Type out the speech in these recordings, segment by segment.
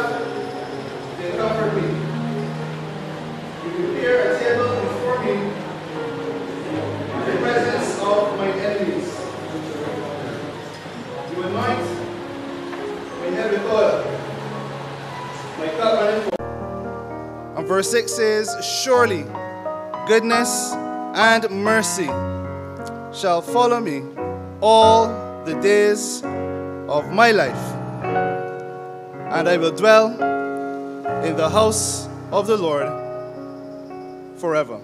laugh, they comfort me. You prepare a table before me in the presence of my enemies. You anoint my head with oil. My cup runneth over. And verse 6 says, surely goodness and mercy shall follow me all the days of my life, and I will dwell in the house of the Lord forever.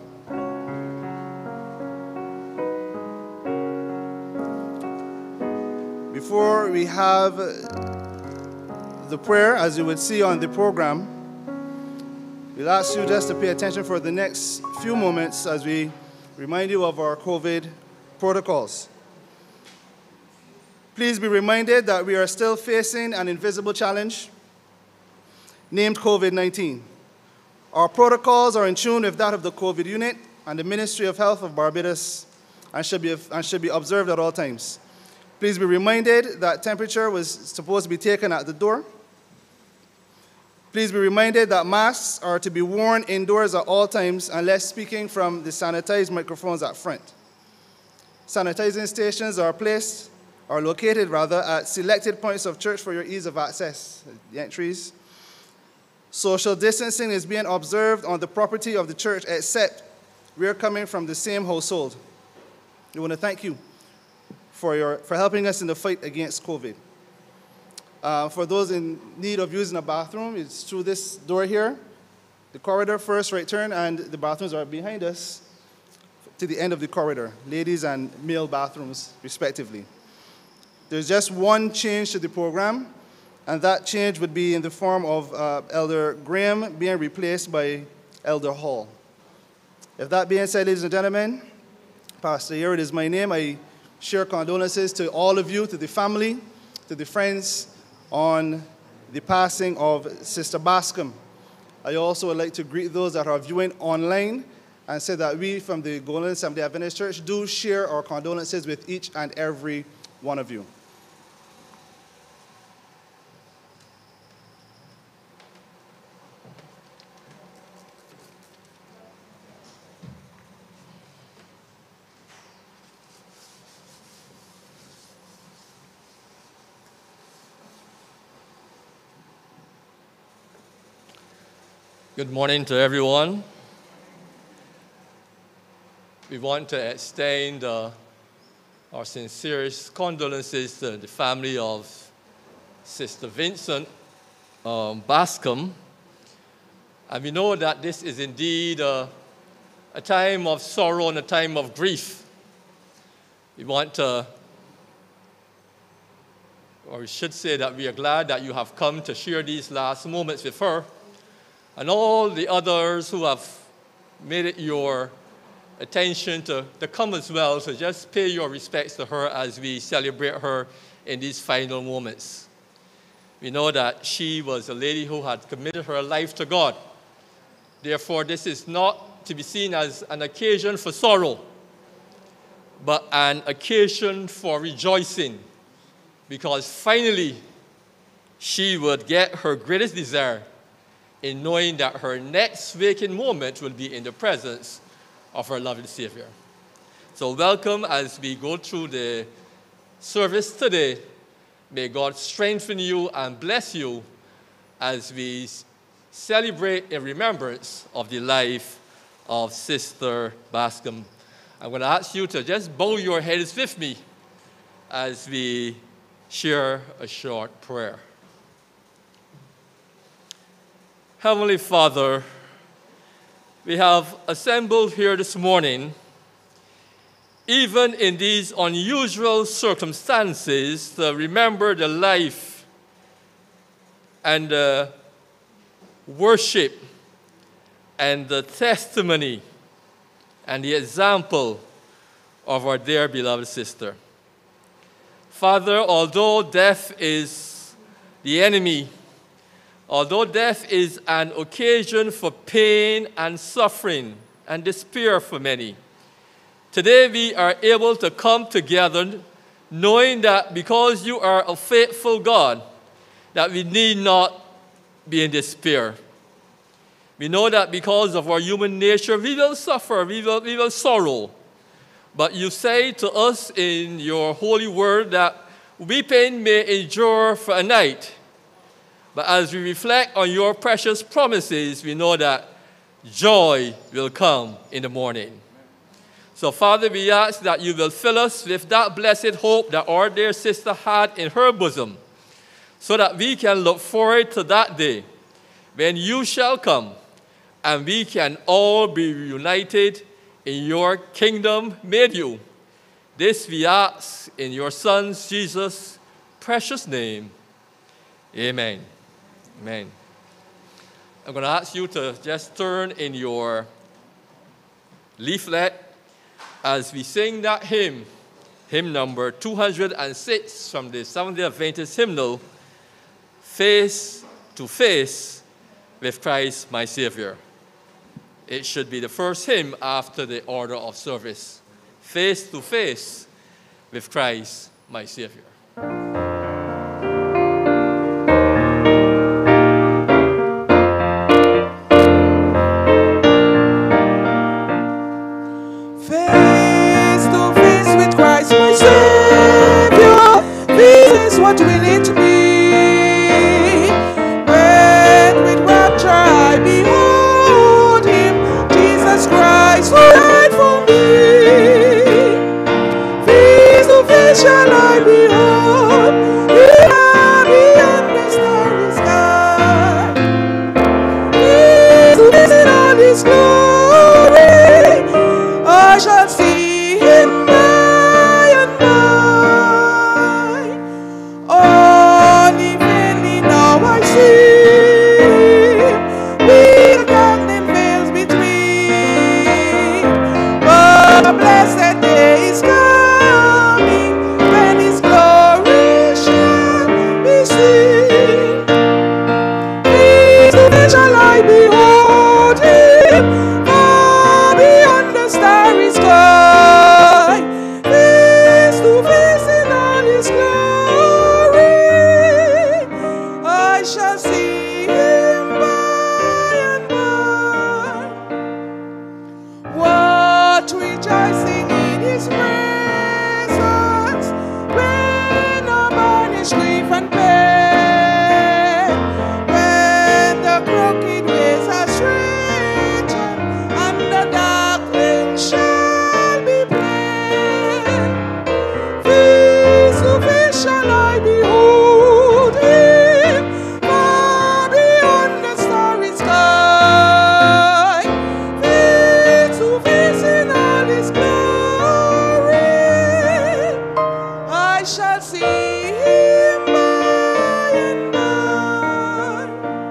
Before we have the prayer, as you would see on the program, we'll ask you just to pay attention for the next few moments as we remind you of our COVID protocols. Please be reminded that we are still facing an invisible challenge named COVID-19. Our protocols are in tune with that of the COVID unit and the Ministry of Health of Barbados and should be observed at all times. Please be reminded that temperature was supposed to be taken at the door. Please be reminded that masks are to be worn indoors at all times unless speaking from the sanitized microphones at front. Sanitizing stations are located at selected points of church for your ease of access, the entries. Social distancing is being observed on the property of the church, except we are coming from the same household. We want to thank you for helping us in the fight against COVID. For those in need of using a bathroom, it's through this door here, the corridor first, right turn, and the bathrooms are behind us to the end of the corridor, ladies and male bathrooms, respectively. There's just one change to the program, and that change would be in the form of Elder Graham being replaced by Elder Hall. If that being said, ladies and gentlemen, Pastor, here it is my name. I share condolences to all of you, to the family, to the friends, on the passing of Sister Bascom. I also would like to greet those that are viewing online and say that we from the Golden Assembly Adventist Church do share our condolences with each and every one of you. Good morning to everyone. We want to extend our sincerest condolences to the family of Sister Vincent Bascom. And we know that this is indeed a time of sorrow and a time of grief. We want to, or we should say that we are glad that you have come to share these last moments with her, and all the others who have made it your attention to come as well, so just pay your respects to her as we celebrate her in these final moments. We know that she was a lady who had committed her life to God. Therefore, this is not to be seen as an occasion for sorrow, but an occasion for rejoicing, because finally she would get her greatest desire in knowing that her next waking moment will be in the presence of her loving Savior. So welcome as we go through the service today. May God strengthen you and bless you as we celebrate in remembrance of the life of Sister Bascom. I'm going to ask you to just bow your heads with me as we share a short prayer. Heavenly Father, we have assembled here this morning, even in these unusual circumstances, to remember the life and the worship and the testimony and the example of our dear beloved sister. Father, although death is the enemy, although death is an occasion for pain and suffering and despair for many, today we are able to come together knowing that because you are a faithful God, that we need not be in despair. We know that because of our human nature, we will suffer, we will sorrow. But you say to us in your holy word that weeping may endure for a night. But as we reflect on your precious promises, we know that joy will come in the morning. So, Father, we ask that you will fill us with that blessed hope that our dear sister had in her bosom, so that we can look forward to that day when you shall come and we can all be reunited in your kingdom made you. This we ask in your Son, Jesus' precious name. Amen. Amen. I'm going to ask you to just turn in your leaflet as we sing that hymn, hymn number 206 from the Seventh-day Adventist hymnal, Face to Face with Christ my Savior. It should be the first hymn after the order of service. Face to Face with Christ my Savior. Face to face with Christ my Savior. This is what we need to be. When with rapture I behold Him, Jesus Christ who died for me. Face to face shall I behold Him beyond the starry sky. Face to face in all His glory, I shall see Him by and by. Only faintly now I see the curtain veils between. But a blessed day is coming when His glory shall be seen. Face to face shall I behold Him far beyond the starry sky. Face to face in all His glory, I shall see Him by and by. What rejoicing in His presence when our banished grief and pain, when the crooked ways are straightened and the dark wings shall be plain. Face to face shall I behold Him far beyond the starry sky. Face to face in all His glory, I shall see Him by and by.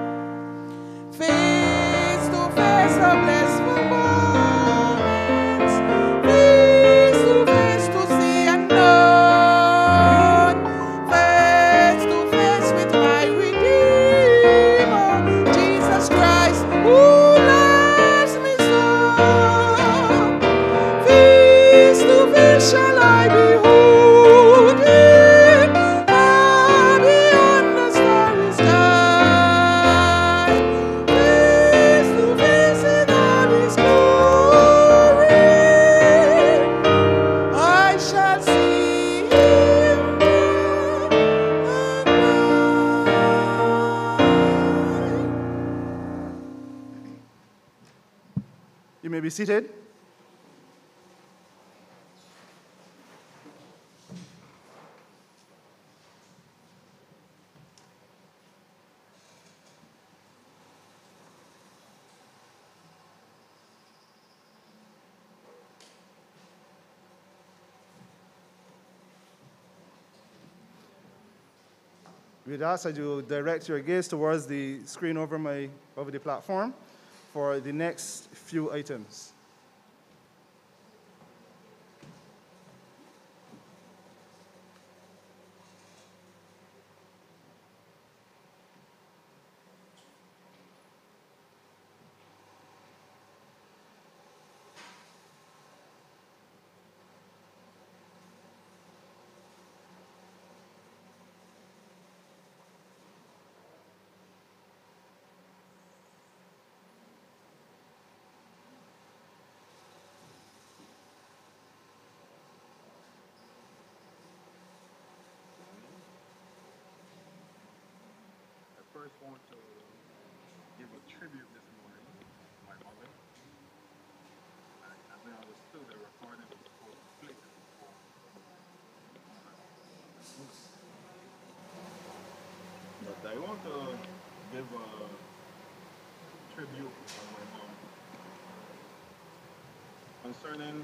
Face to face the blissful moments, face to face to see and know, face to face with my Redeemer, Jesus Christ, who loves me so. Face to face shall I behold Him far beyond the starry sky. Face to face in all His glory, I shall see Him by and by. You may be seated. We'd ask that you direct your gaze towards the screen over the platform for the next few items. first want to give a tribute this morning to my mother. As I understood, the recording was supposed to play before but I want to give a tribute to my mom concerning.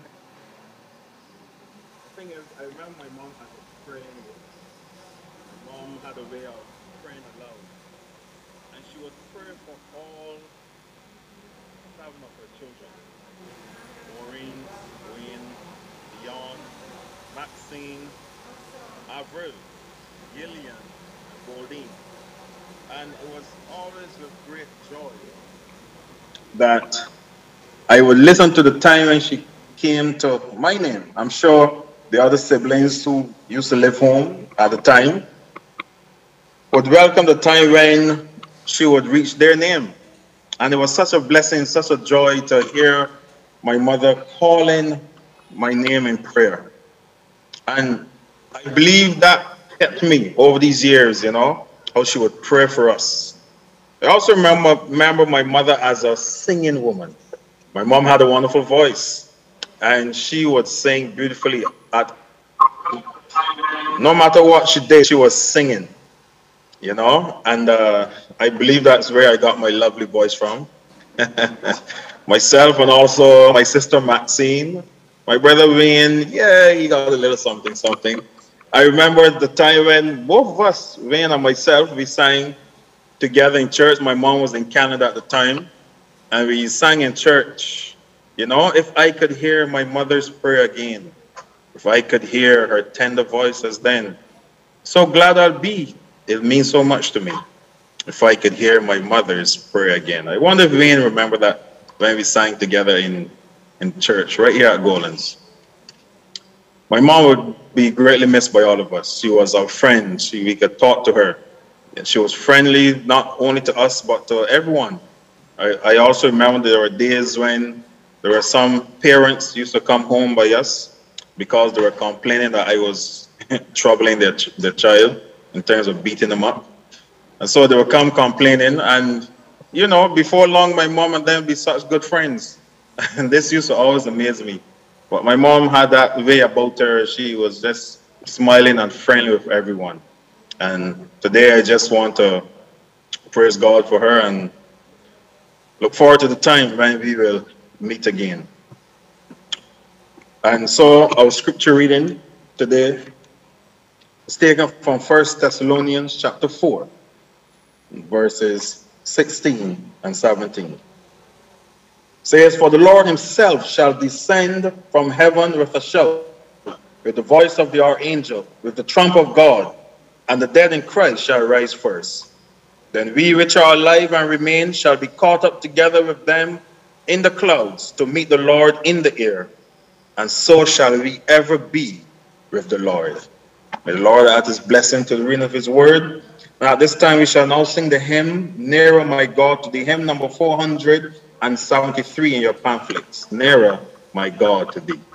The thing is, I remember my mom as a praying woman. My mom had a way of praying aloud, and she would pray for all 7 of her children: Maureen, Wayne, Dion, Maxine, Avril, Gillian, and Goldine. And it was always with great joy that I would listen to the time when she came to my name. I'm sure the other siblings who used to live home at the time would welcome the time when she would reach their name. And it was such a blessing, such a joy to hear my mother calling my name in prayer. And I believe that kept me over these years, how she would pray for us. I also remember my mother as a singing woman. My mom had a wonderful voice, and she would sing beautifully. No matter what she did, she was singing, and I believe that's where I got my lovely voice from. Myself and also my sister Maxine, my brother Wayne, yeah, he got a little something, something. I remember the time when both of us, Wayne and myself, we sang together in church. My mom was in Canada at the time, and we sang in church. If I could hear my mother's prayer again, if I could hear her tender voice as then, so glad I'll be. It means so much to me if I could hear my mother's prayer again. I wonder if Wayne remember that when we sang together in church right here at Golan's. My mom would be greatly missed by all of us. She was our friend. We could talk to her. And she was friendly not only to us but to everyone. I also remember there were days when there were some parents used to come home by us because they were complaining that I was troubling their child in terms of beating them up. And so they would come complaining, and before long my mom and them would be such good friends. And this used to always amaze me. But my mom had that way about her. She was just smiling and friendly with everyone. And today I just want to praise God for her and look forward to the time when we will meet again. And so our scripture reading today is taken from 1 Thessalonians chapter 4, verses 16 and 17. It says, "For the Lord himself shall descend from heaven with a shout, with the voice of the archangel, with the trump of God, and the dead in Christ shall rise first. Then we which are alive and remain shall be caught up together with them in the clouds to meet the Lord in the air, and so shall we ever be with the Lord." May the Lord add his blessing to the reading of his word. And at this time we shall now sing the hymn, "Nearer My God," to the hymn number 473 in your pamphlets. "Nearer My God to Thee."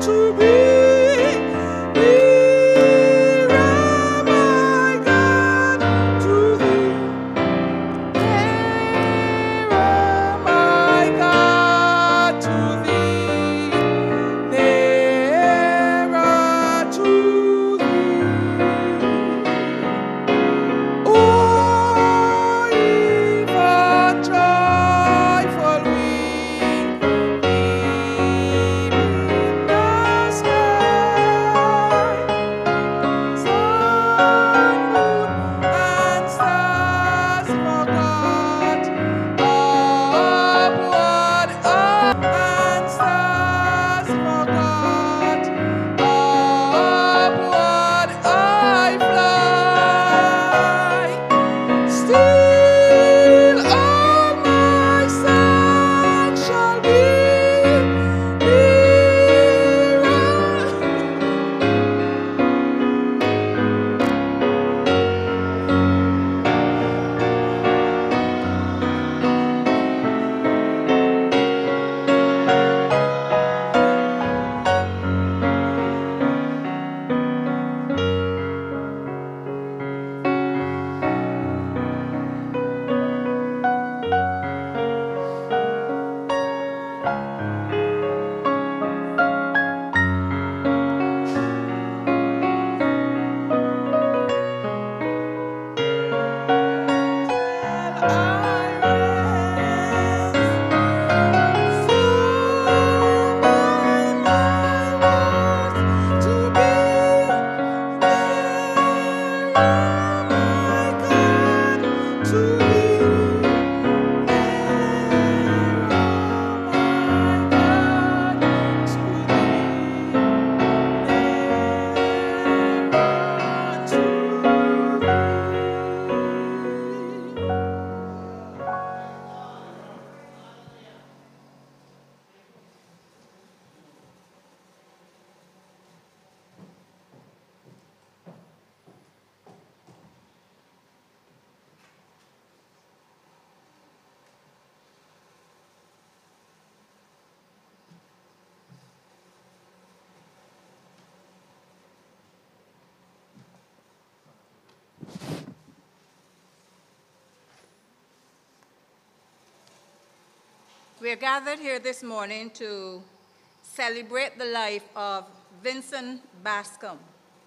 We are gathered here this morning to celebrate the life of Vincent Bascom.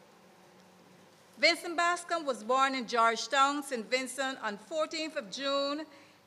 Vincent Bascom was born in Georgetown, St. Vincent on 14th of June,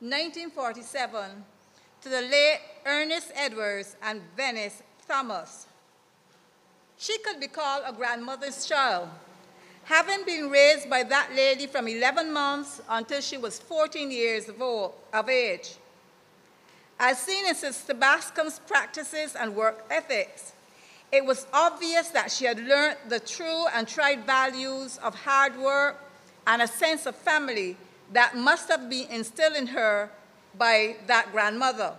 1947, to the late Ernest Edwards and Venice Thomas. She could be called a grandmother's child, having been raised by that lady from 11 months until she was 14 years of age. As seen in Sister Bascom's practices and work ethics, it was obvious that she had learned the true and tried values of hard work and a sense of family that must have been instilled in her by that grandmother.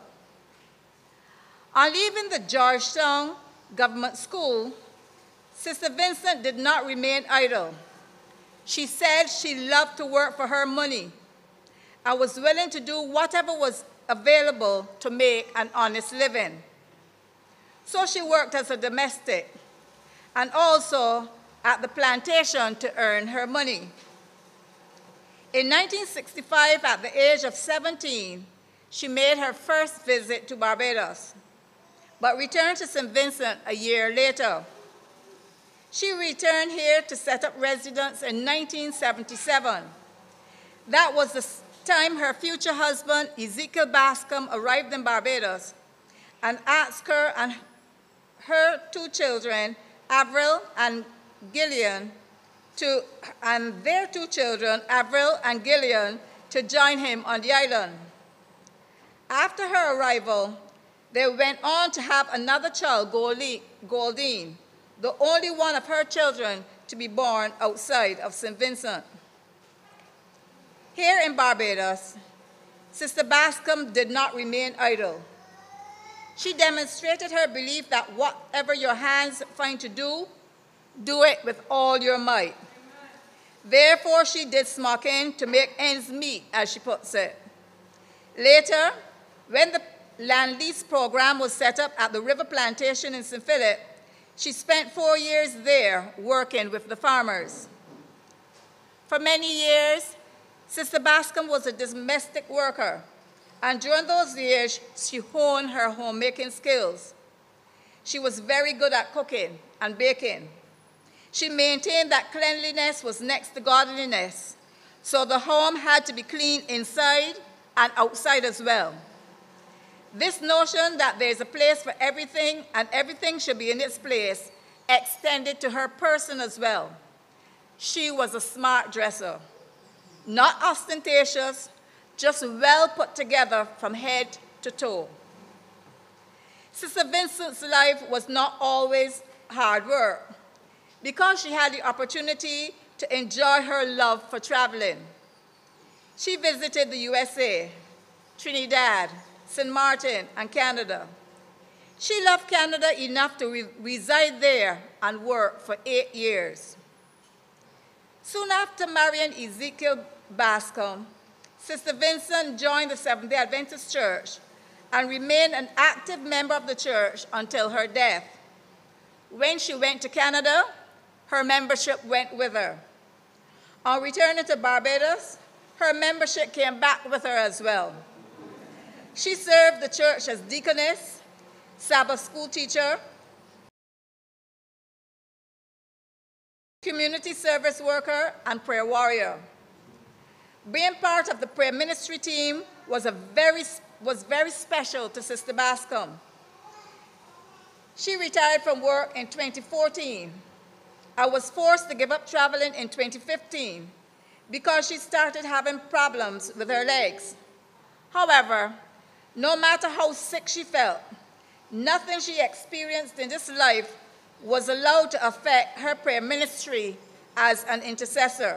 On leaving the Georgetown Government School, Sister Vincent did not remain idle. She said she loved to work for her money and was willing to do whatever was available to make an honest living. So she worked as a domestic and also at the plantation to earn her money. In 1965, at the age of 17, she made her first visit to Barbados, but returned to St. Vincent a year later. She returned here to set up residence in 1977. That was the time her future husband, Ezekiel Bascom, arrived in Barbados and asked her and her two children, Avril and Gillian, to join him on the island. After her arrival, they went on to have another child, Goldine, the only one of her children to be born outside of St. Vincent. Here in Barbados, Sister Bascom did not remain idle. She demonstrated her belief that whatever your hands find to do, do it with all your might. Therefore, she did smocking to make ends meet, as she puts it. Later, when the land lease program was set up at the River Plantation in St. Philip, She spent 4 years there working with the farmers. For many years, Sister Bascom was a domestic worker, and during those years, she honed her homemaking skills. She was very good at cooking and baking. She maintained that cleanliness was next to godliness, so the home had to be clean inside and outside as well. This notion that there's a place for everything and everything should be in its place extended to her person as well. She was a smart dresser, not ostentatious, just well put together from head to toe. Sister Vincent's life was not always hard work because she had the opportunity to enjoy her love for traveling. She visited the USA, Trinidad, St. Martin, and Canada. She loved Canada enough to reside there and work for 8 years. Soon after marrying Ezekiel Bascom, Sister Vincent joined the Seventh-day Adventist Church and remained an active member of the church until her death. When she went to Canada, her membership went with her. On returning to Barbados, her membership came back with her as well. She served the church as deaconess, Sabbath school teacher, community service worker, and prayer warrior. Being part of the prayer ministry team was very special to Sister Bascom. She retired from work in 2014 and was forced to give up traveling in 2015 because she started having problems with her legs. However, no matter how sick she felt, nothing she experienced in this life was allowed to affect her prayer ministry as an intercessor.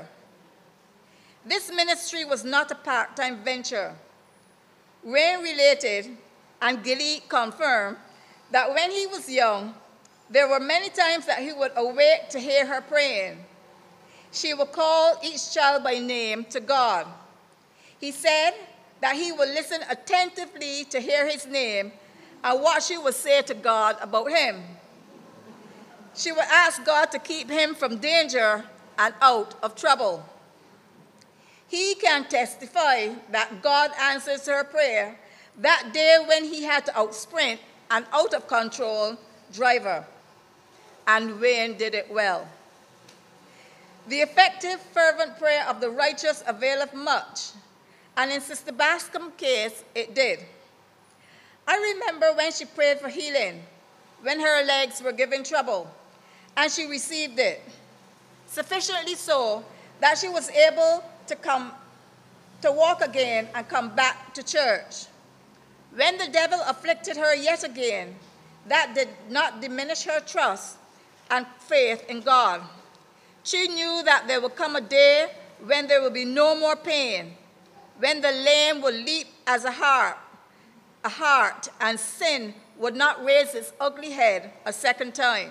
This ministry was not a part-time venture. Wayne related, and Gilly confirmed, that when he was young, there were many times that he would awake to hear her praying. She would call each child by name to God. He said that he would listen attentively to hear his name and what she would say to God about him. She would ask God to keep him from danger and out of trouble. He can testify that God answers her prayer that day when he had to outsprint an out-of-control driver, and Wayne did it well. The effective, fervent prayer of the righteous availeth much, and in Sister Bascom's case, it did. I remember when she prayed for healing, when her legs were giving trouble, and she received it, sufficiently so that she was able to walk again and come back to church. When the devil afflicted her yet again, that did not diminish her trust and faith in God. She knew that there would come a day when there would be no more pain, when the lame would leap as a hart, and sin would not raise its ugly head a second time.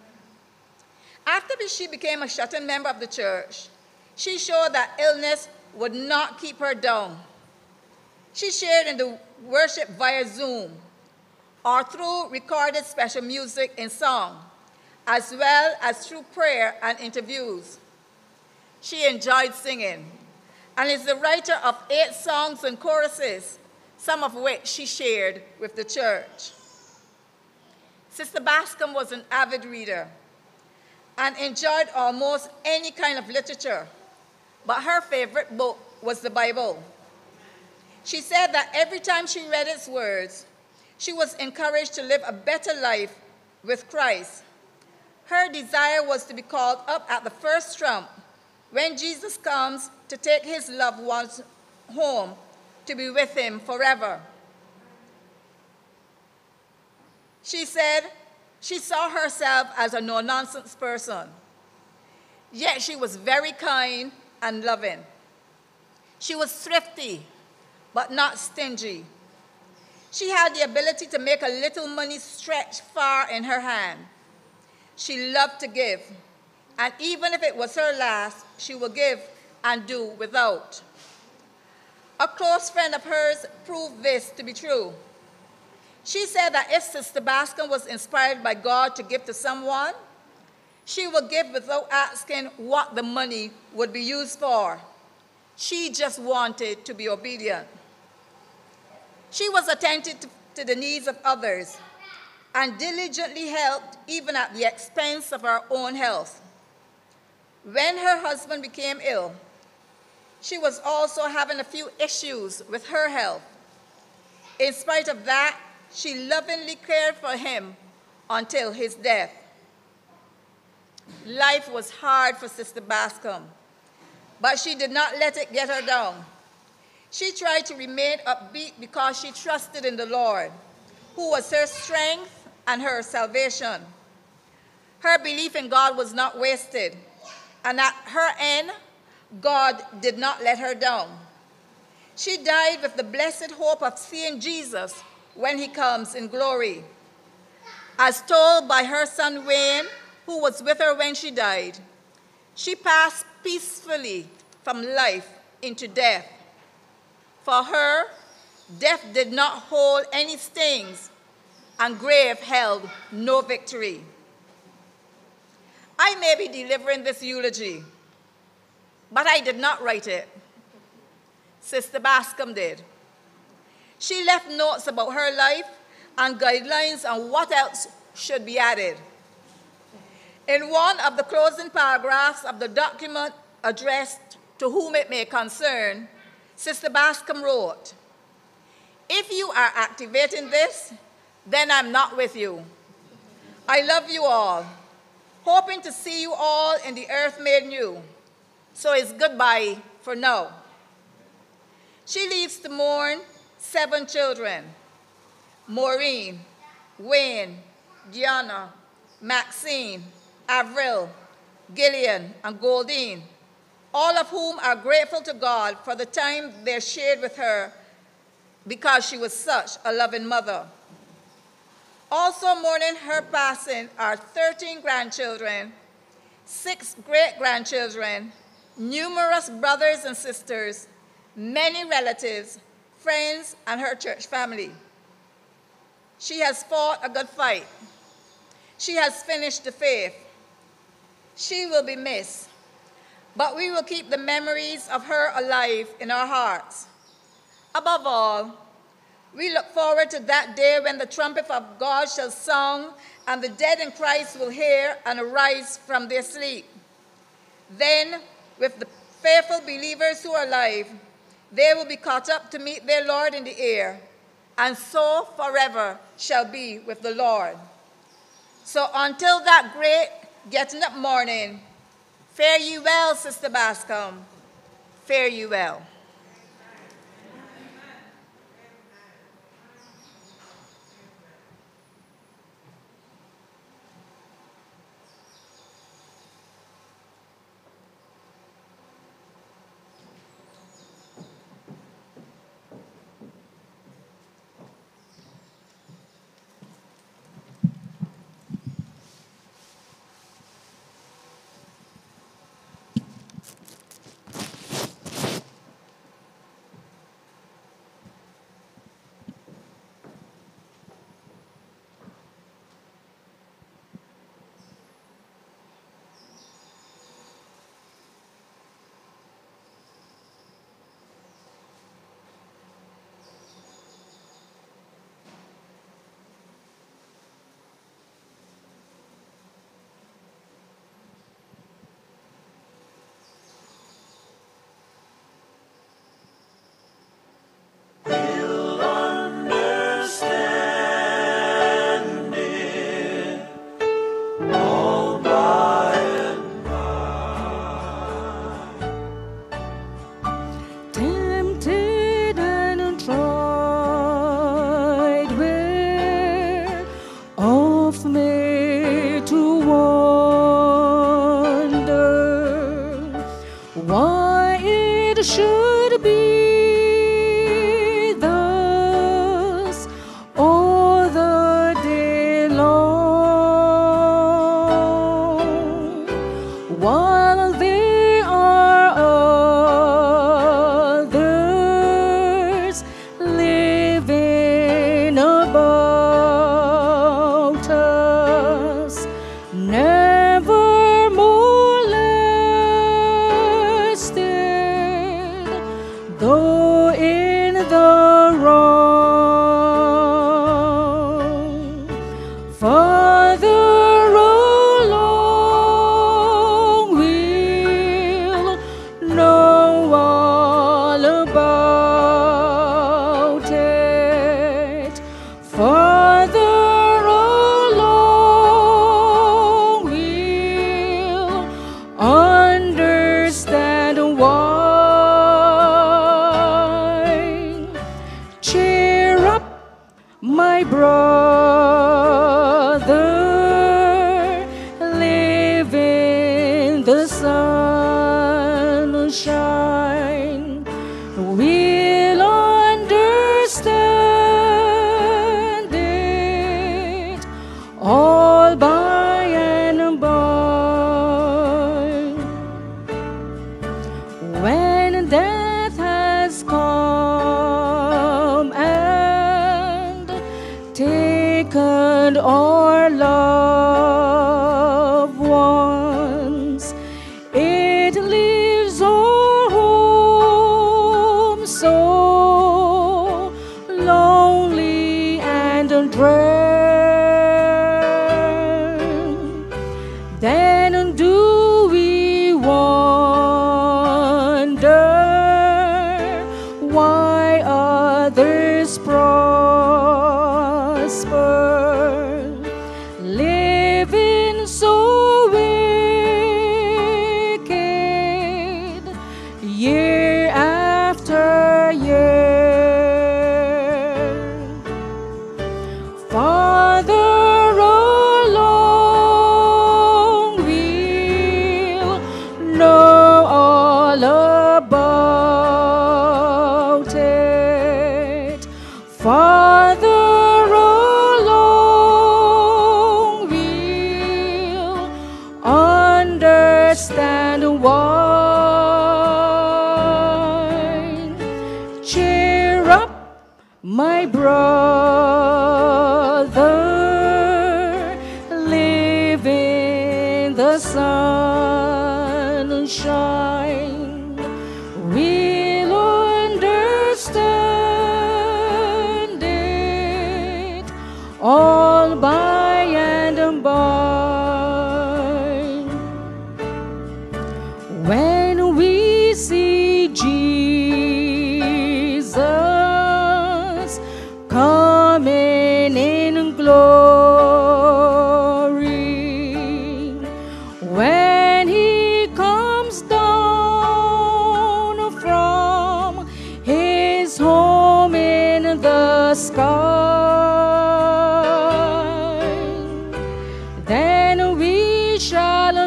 After she became a shut-in member of the church, she showed that illness would not keep her down. She shared in the worship via Zoom or through recorded special music in song, as well as through prayer and interviews. She enjoyed singing and is the writer of 8 songs and choruses, some of which she shared with the church. Sister Bascom was an avid reader and enjoyed almost any kind of literature, but her favorite book was the Bible. She said that every time she read its words, she was encouraged to live a better life with Christ. Her desire was to be called up at the first trump when Jesus comes to take his loved ones home to be with him forever. She said she saw herself as a no-nonsense person, yet she was very kind and loving. She was thrifty, but not stingy. She had the ability to make a little money stretch far in her hand. She loved to give, and even if it was her last, she would give and do without. A close friend of hers proved this to be true. She said that if Sister Bascom was inspired by God to give to someone, she would give without asking what the money would be used for. She just wanted to be obedient. She was attentive to the needs of others and diligently helped even at the expense of her own health. When her husband became ill, she was also having a few issues with her health. In spite of that, she lovingly cared for him until his death. Life was hard for Sister Bascom, but she did not let it get her down. She tried to remain upbeat because she trusted in the Lord, who was her strength and her salvation. Her belief in God was not wasted, and at her end, God did not let her down. She died with the blessed hope of seeing Jesus when he comes in glory. As told by her son Wayne, who was with her when she died, she passed peacefully from life into death. For her, death did not hold any stings, and grave held no victory. I may be delivering this eulogy, but I did not write it. Sister Bascom did. She left notes about her life and guidelines on what else should be added. In one of the closing paragraphs of the document addressed to whom it may concern, Sister Bascom wrote, "If you are activating this, then I'm not with you. I love you all, hoping to see you all in the earth made new. So it's goodbye for now." She leaves to mourn 7 children: Maureen, Wayne, Gianna, Maxine, Avril, Gillian, and Goldine, all of whom are grateful to God for the time they shared with her because she was such a loving mother. Also mourning her passing are 13 grandchildren, 6 great-grandchildren, numerous brothers and sisters, many relatives, friends, and her church family. She has fought a good fight. She has finished the faith. She will be missed, but we will keep the memories of her alive in our hearts. Above all, we look forward to that day when the trumpet of God shall sound and the dead in Christ will hear and arise from their sleep. Then, with the faithful believers who are alive, they will be caught up to meet their Lord in the air, and so forever shall be with the Lord. So until that great getting up morning, fare you well, Sister Bascom. Fare you well. the sunshine, we'll understand it all by and by. When death has come and taken our loved ones, it leaves our home so lonely and drear. Then do we wonder why others prosper, living so wicked year after year? Father alone will know all about it. Father alone will understand why. Cheer up, my brother, live in the sunshine. We'll understand it all by and by. When we see Jesus coming in glory, when he comes down from his home in the sky, then we shall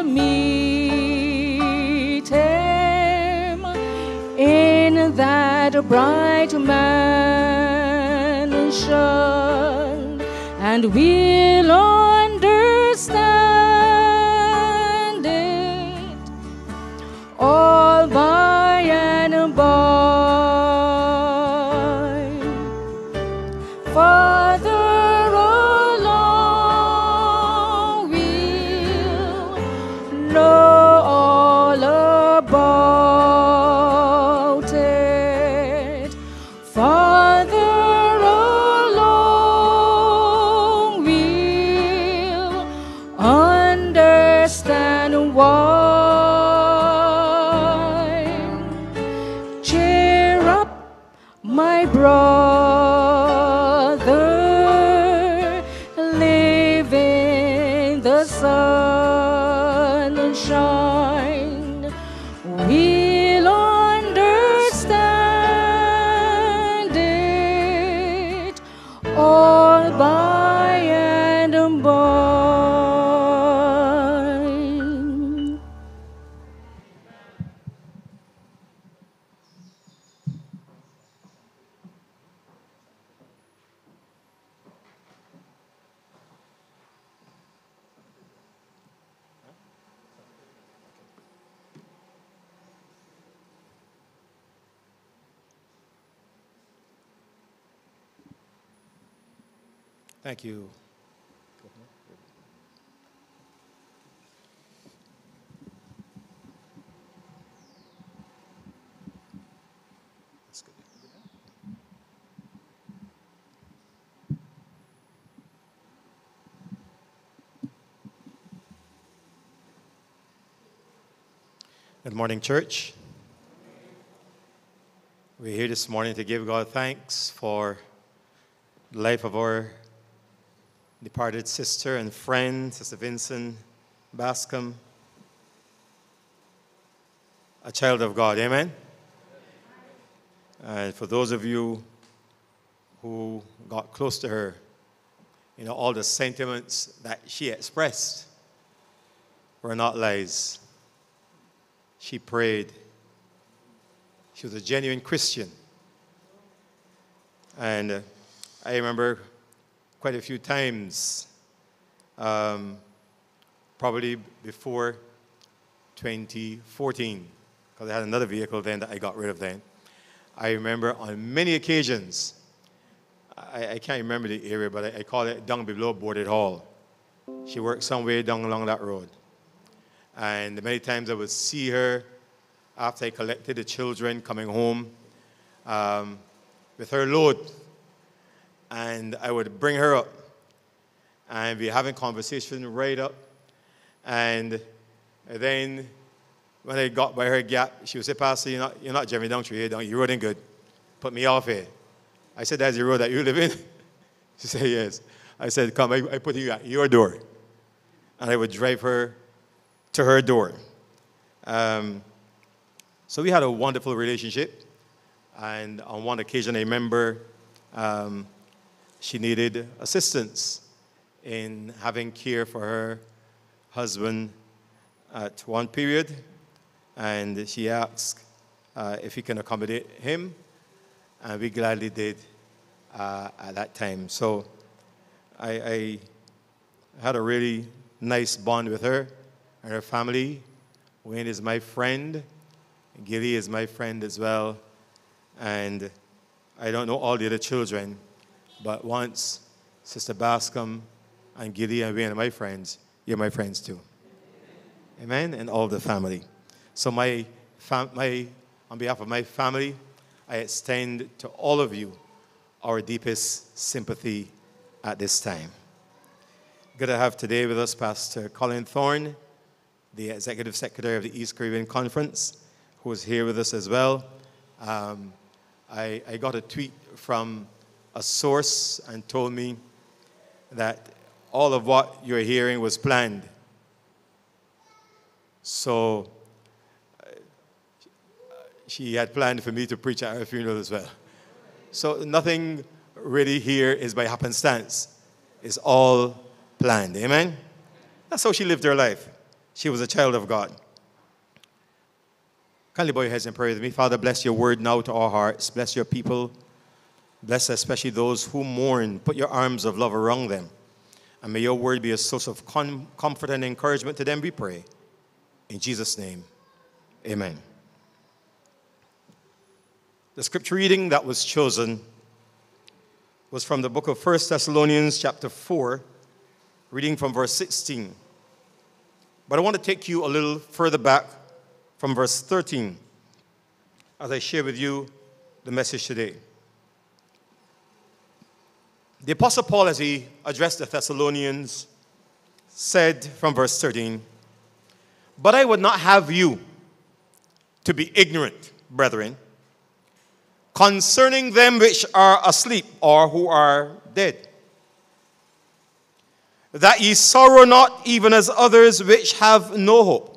meet him in that bright mansion, and we'll understand it all by and by. Father alone will know all about it. Father alone will understand why. Cheer up, my brother, live in the sunshine. We'll understand it all by and by. Thank you. Good morning, church. We're here this morning to give God thanks for the life of our departed sister and friend, Sister Vincent Bascom, a child of God. Amen? And for those of you who got close to her, you know, all the sentiments that she expressed were not lies. She prayed. She was a genuine Christian. And I remember quite a few times, probably before 2014, because I had another vehicle then that I got rid of then. I remember on many occasions, I can't remember the area, but I call it down below Boarded Hall. She worked somewhere down along that road. And many times I would see her after I collected the children coming home with her load. And I would bring her up. And we're having conversation right up. And then when I got by her gap, she would say, Pastor, you're not driving down through here, you're roading good. Put me off here. I said, that's the road that you live in? She said, yes. I said, come, I put you at your door. And I would drive her to her door. So we had a wonderful relationship. And on one occasion, I remember she needed assistance in having care for her husband at one period. And she asked if he can accommodate him. And we gladly did at that time. So I had a really nice bond with her and her family. Wayne is my friend. Gilly is my friend as well. And I don't know all the other children, but once Sister Bascom and Gilly and Wayne are my friends, you're my friends too. Amen? And all the family. So on behalf of my family, I extend to all of you our deepest sympathy at this time. Good to have today with us Pastor Colin Thorne, the Executive Secretary of the East Caribbean Conference, who is here with us as well. I got a tweet from a source and told me that all of what you're hearing was planned. So she had planned for me to preach at her funeral as well. So nothing really here is by happenstance. It's all planned. Amen? That's how she lived her life. She was a child of God. Kindly bow your heads and pray with me. Father, bless your word now to our hearts. Bless your people. Bless especially those who mourn. Put your arms of love around them. And may your word be a source of comfort and encouragement to them, we pray. In Jesus' name, amen. The scripture reading that was chosen was from the book of 1 Thessalonians chapter 4, reading from verse 16. But I want to take you a little further back from verse 13 as I share with you the message today. The Apostle Paul, as he addressed the Thessalonians, said from verse 13, "But I would not have you to be ignorant, brethren, concerning them which are asleep or who are dead, that ye sorrow not even as others which have no hope.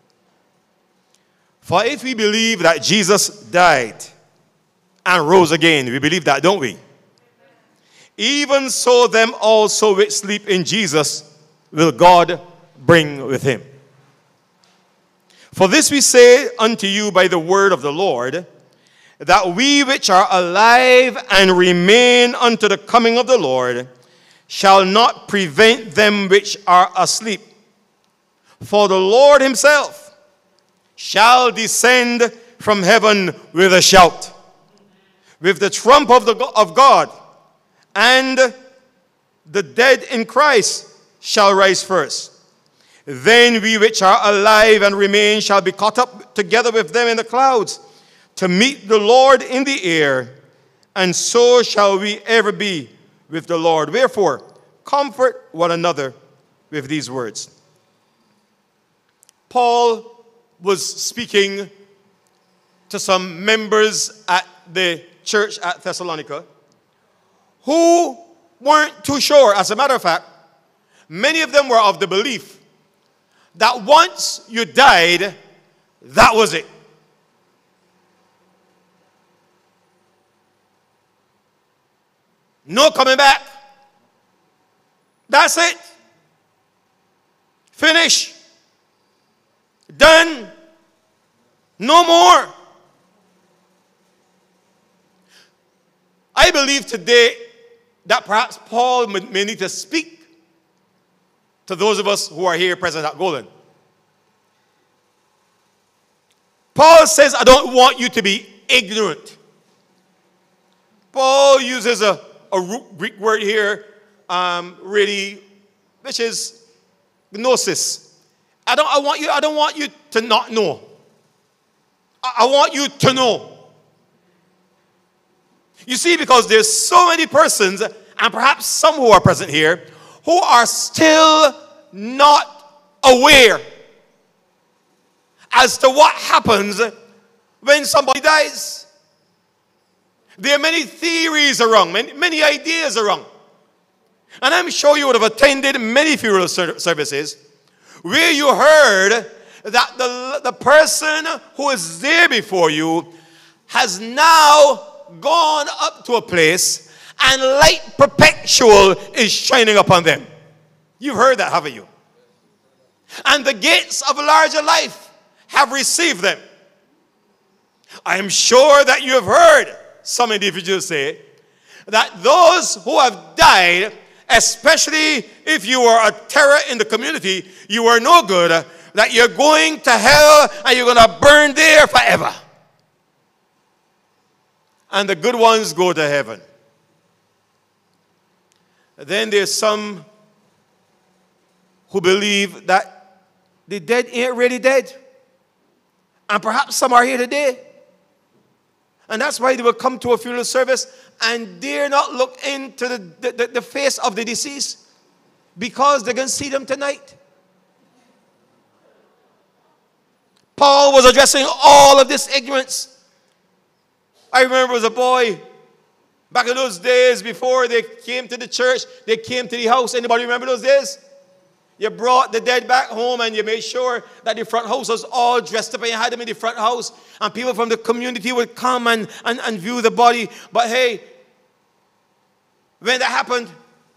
For if we believe that Jesus died and rose again," we believe that, don't we? "Even so them also which sleep in Jesus will God bring with him. For this we say unto you by the word of the Lord, that we which are alive and remain unto the coming of the Lord shall not prevent them which are asleep. For the Lord himself shall descend from heaven with a shout, with the trump of God, and the dead in Christ shall rise first. Then we which are alive and remain shall be caught up together with them in the clouds to meet the Lord in the air, and so shall we ever be with the Lord. Wherefore, comfort one another with these words." Paul was speaking to some members at the church at Thessalonica who weren't too sure. As a matter of fact, many of them were of the belief that once you died, that was it. No coming back. That's it. Finish. Done. No more. I believe today that perhaps Paul may need to speak to those of us who are here present at Golden. Paul says, I don't want you to be ignorant. Paul uses a Greek word here, really, which is gnosis. I don't want you to not know. I want you to know. You see, because there's so many persons, and perhaps some who are present here, who are still not aware as to what happens when somebody dies. There are many theories around, many ideas around. And I'm sure you would have attended many funeral services where you heard that the person who is there before you has now gone up to a place and light perpetual is shining upon them. You've heard that, haven't you? And the gates of larger life have received them. I am sure that you have heard some individuals say that those who have died, especially if you are a terror in the community, you are no good, that you're going to hell and you're going to burn there forever. And the good ones go to heaven. Then there's some who believe that the dead ain't really dead. And perhaps some are here today. And that's why they will come to a funeral service and dare not look into the face of the deceased, because they're going to see them tonight. Paul was addressing all of this ignorance. I remember as a boy, back in those days before they came to the church, they came to the house. Anybody remember those days? You brought the dead back home and you made sure that the front house was all dressed up and you had them in the front house. And people from the community would come and view the body. But hey, when that happened,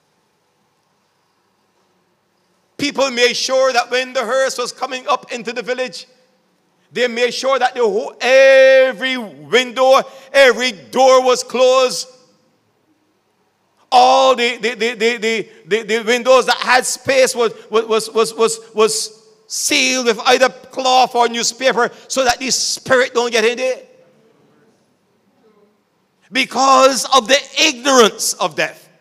people made sure that when the hearse was coming up into the village, they made sure that every window, every door was closed. All the windows that had space was sealed with either cloth or newspaper so that the spirit don't get in there. Because of the ignorance of death.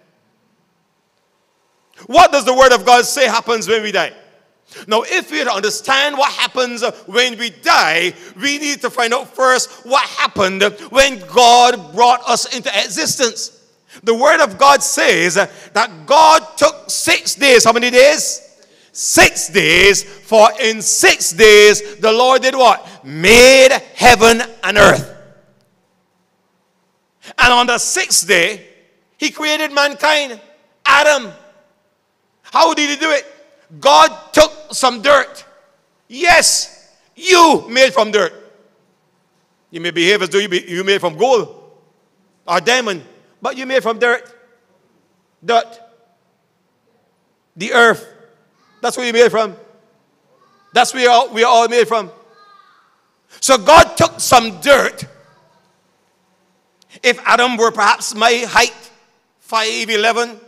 What does the Word of God say happens when we die? Now, if we understand what happens when we die, we need to find out first what happened when God brought us into existence. The Word of God says that God took 6 days. How many days? 6 days. For in 6 days, the Lord did what? Made heaven and earth. And on the 6th day, He created mankind, Adam. How did He do it? God took some dirt. Yes, you made from dirt. You may behave as though you made from gold or diamond, but you made from dirt. Dirt. The earth. That's where you made from. That's where we are all made from. So God took some dirt. If Adam were perhaps my height, 5'11",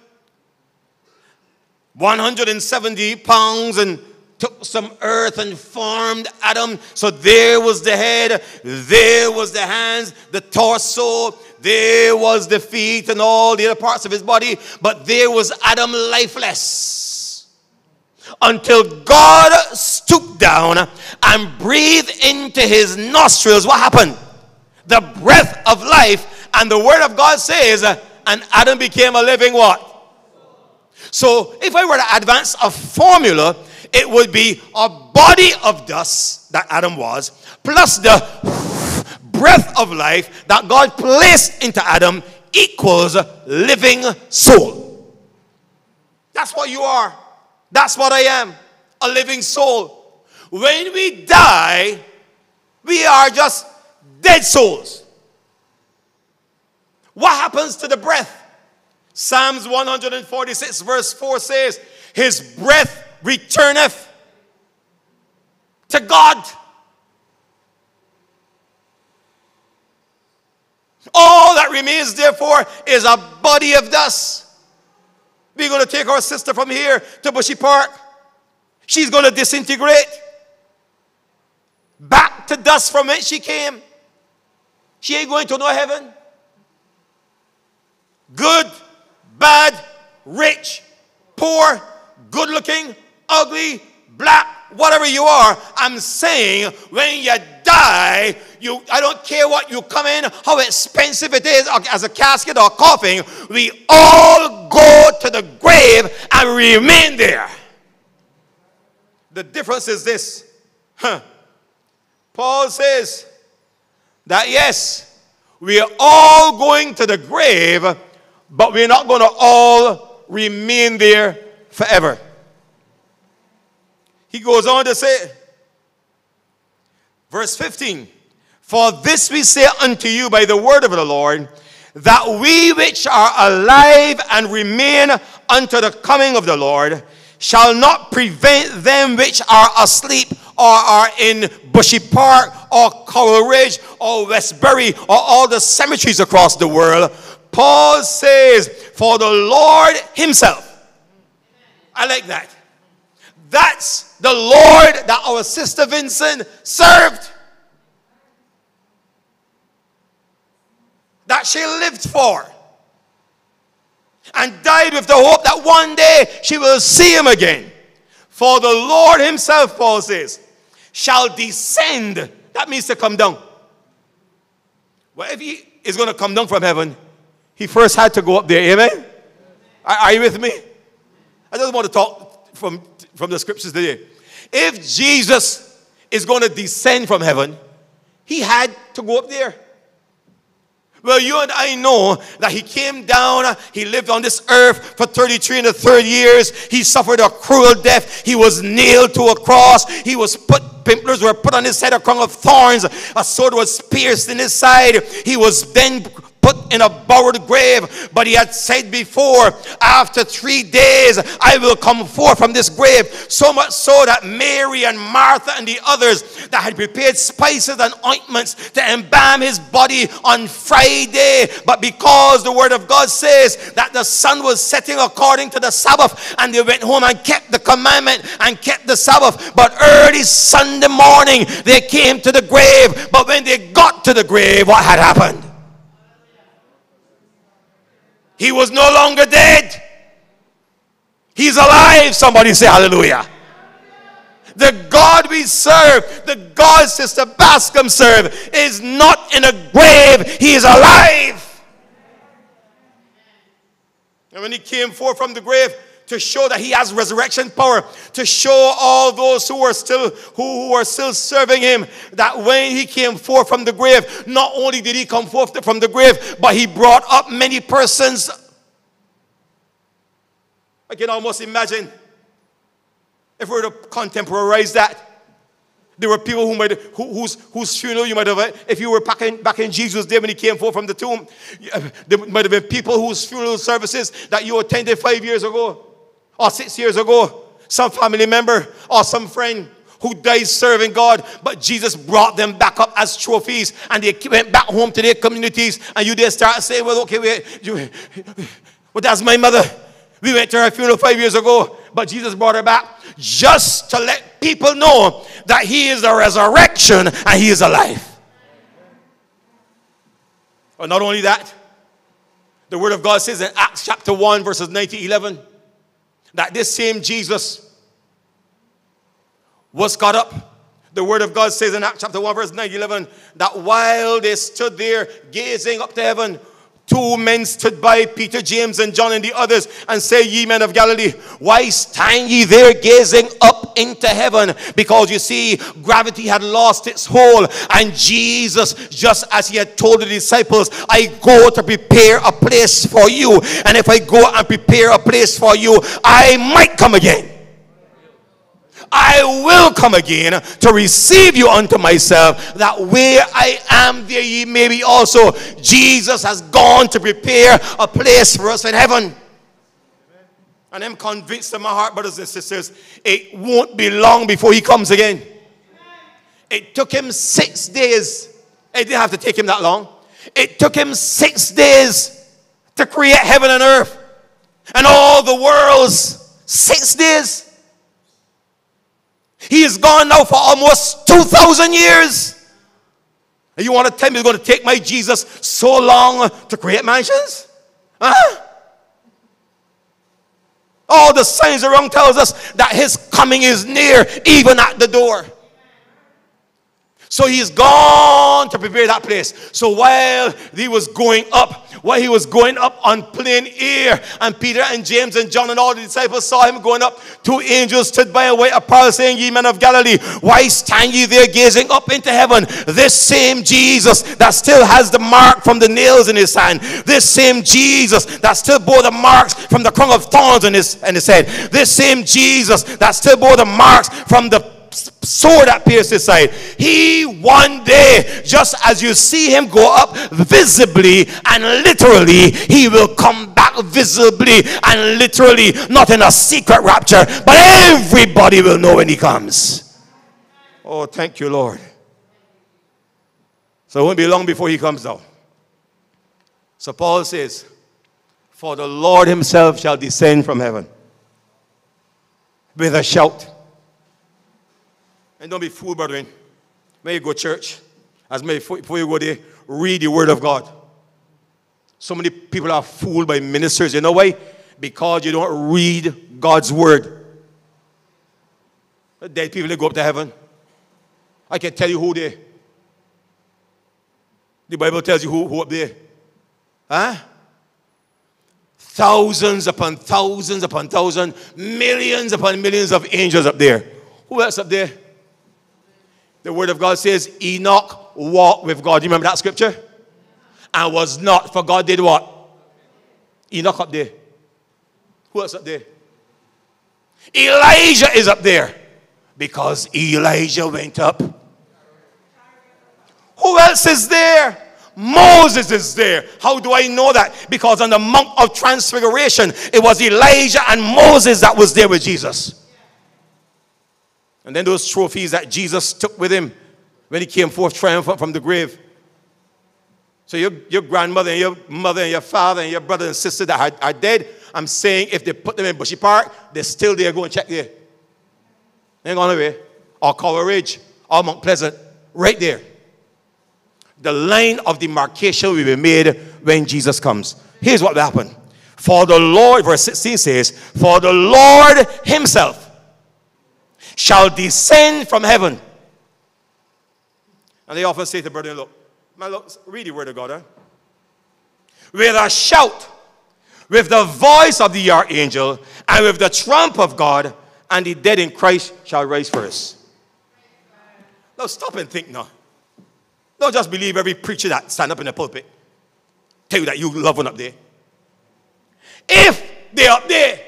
170 pounds, and took some earth and formed Adam. So there was the head, there was the hands, the torso, there was the feet and all the other parts of his body. But there was Adam lifeless. Until God stooped down and breathed into his nostrils. What happened? The breath of life. And the Word of God says, and Adam became a living what? So if I were to advance a formula, it would be a body of dust that Adam was, plus the breath of life that God placed into Adam equals living soul. That's what you are. That's what I am, a living soul. When we die, we are just dead souls. What happens to the breath? Psalms 146 verse 4 says, his breath returneth to God. remains, therefore, is a body of dust. We're going to take our sister from here to Bushy Park. She's going to disintegrate back to dust from which she came. She ain't going to no heaven. Good, bad, rich, poor, good-looking, ugly, black, whatever you are, I'm saying when you die, I don't care what you come in, how expensive it is as a casket or a coffin, we all go to the grave and remain there. The difference is this. Paul says that yes, we are all going to the grave, but we're not going to all remain there forever. He goes on to say, verse 15, for this we say unto you by the word of the Lord, that we which are alive and remain unto the coming of the Lord shall not prevent them which are asleep or are in Bushy Park or Coral Ridge or Westbury or all the cemeteries across the world. Paul says, for the Lord himself. I like that. That's the Lord that our sister Vincent served. That she lived for. And died with the hope that one day she will see him again. For the Lord himself, Paul says, shall descend. That means to come down. Well, if he is going to come down from heaven, he first had to go up there. Amen? Are you with me? I just want to talk from the scriptures today. If Jesus is going to descend from heaven, he had to go up there. Well, you and I know that he came down, he lived on this earth for 33 and a third years. He suffered a cruel death. He was nailed to a cross. He was pimplers were put on his head, a crown of thorns. A sword was pierced in his side. He was then put in a borrowed grave, but he had said before, after 3 days I will come forth from this grave. So much so that Mary and Martha and the others that had prepared spices and ointments to embalm his body on Friday, but because the word of God says that the sun was setting according to the Sabbath, and they went home and kept the commandment and kept the Sabbath, but early Sunday morning they came to the grave. But when they got to the grave, what had happened? He was no longer dead. He's alive. Somebody say hallelujah. The God we serve, the God Sister Bascom served, is not in a grave. He is alive. And when he came forth from the grave, to show that he has resurrection power, to show all those who are still serving him that when he came forth from the grave, not only did he come forth from the grave, but he brought up many persons. I can almost imagine if we were to contemporize that. There were people whose funeral you might have, if you were back in Jesus' day when he came forth from the tomb, there might have been people whose funeral services that you attended 5 years ago or 6 years ago. Some family member or some friend who died serving God, but Jesus brought them back up as trophies, and they went back home to their communities, and you there start saying, well, okay, well, that's my mother. We went to her funeral 5 years ago, but Jesus brought her back just to let people know that he is the resurrection and he is alive. But not only that, the word of God says in Acts chapter 1 verses 9 to 11 that this same Jesus was caught up. The word of God says in Acts chapter 1 verse 9 to 11 that while they stood there gazing up to heaven, 2 men stood by, Peter, James, and John, and the others, and say, ye men of Galilee, why stand ye there gazing up into heaven? Because you see, gravity had lost its hold, and Jesus, just as he had told the disciples, I go to prepare a place for you, and if I go and prepare a place for you, I might come again. I will come again to receive you unto myself, that where I am, there ye may be also. Jesus has gone to prepare a place for us in heaven. And I'm convinced in my heart, brothers and sisters, it won't be long before he comes again. It took him 6 days. It didn't have to take him that long. It took him 6 days to create heaven and earth and all the worlds. 6 days. He is gone now for almost 2,000 years. And you want to tell me it's going to take my Jesus so long to create mansions? Huh? All the signs around tells us that his coming is near, even at the door. So he's gone to prepare that place. So while he was going up on plain air, and Peter and James and John and all the disciples saw him going up, 2 angels stood by a white apparel, saying, Ye men of Galilee, why stand ye there gazing up into heaven? This same Jesus that still has the mark from the nails in his hand, this same Jesus that still bore the marks from the crown of thorns in his head, this same Jesus that still bore the marks from the sword that pierced his side, he one day, just as you see him go up visibly and literally, he will come back visibly and literally, not in a secret rapture, but everybody will know when he comes. Oh, thank you, Lord. So it won't be long before he comes down. So Paul says, for the Lord himself shall descend from heaven with a shout. And don't be fooled, brethren. When you go to church, before you go there, read the word of God. So many people are fooled by ministers. You know why? Because you don't read God's word. The dead people, they go up to heaven. I can tell you who they. The Bible tells you who up there. Huh? Thousands upon thousands upon thousands, millions upon millions of angels up there. Who else up there? The word of God says Enoch walked with God. Do you remember that scripture? And was not, for God did what? Enoch up there. Who else up there? Elijah is up there. Because Elijah went up. Who else is there? Moses is there. How do I know that? Because on the Mount of Transfiguration, it was Elijah and Moses that was there with Jesus. And then those trophies that Jesus took with him when he came forth triumphant from the grave. So your grandmother and your mother and your father and your brother and sister that are dead, I'm saying if they put them in Bushy Park, they're still there. Go and check there. They ain't gone away. Or Cower Ridge, or Mount Pleasant, right there. The line of demarcation will be made when Jesus comes. Here's what will happen. For the Lord, verse 16 says, for the Lord himself shall descend from heaven. And they often say to brethren, look, read the word of God. With a shout, with the voice of the archangel, and with the trump of God, and the dead in Christ shall rise first. Now stop and think now. Don't just believe every preacher that stand up in the pulpit tell you that you love one up there. If they're up there,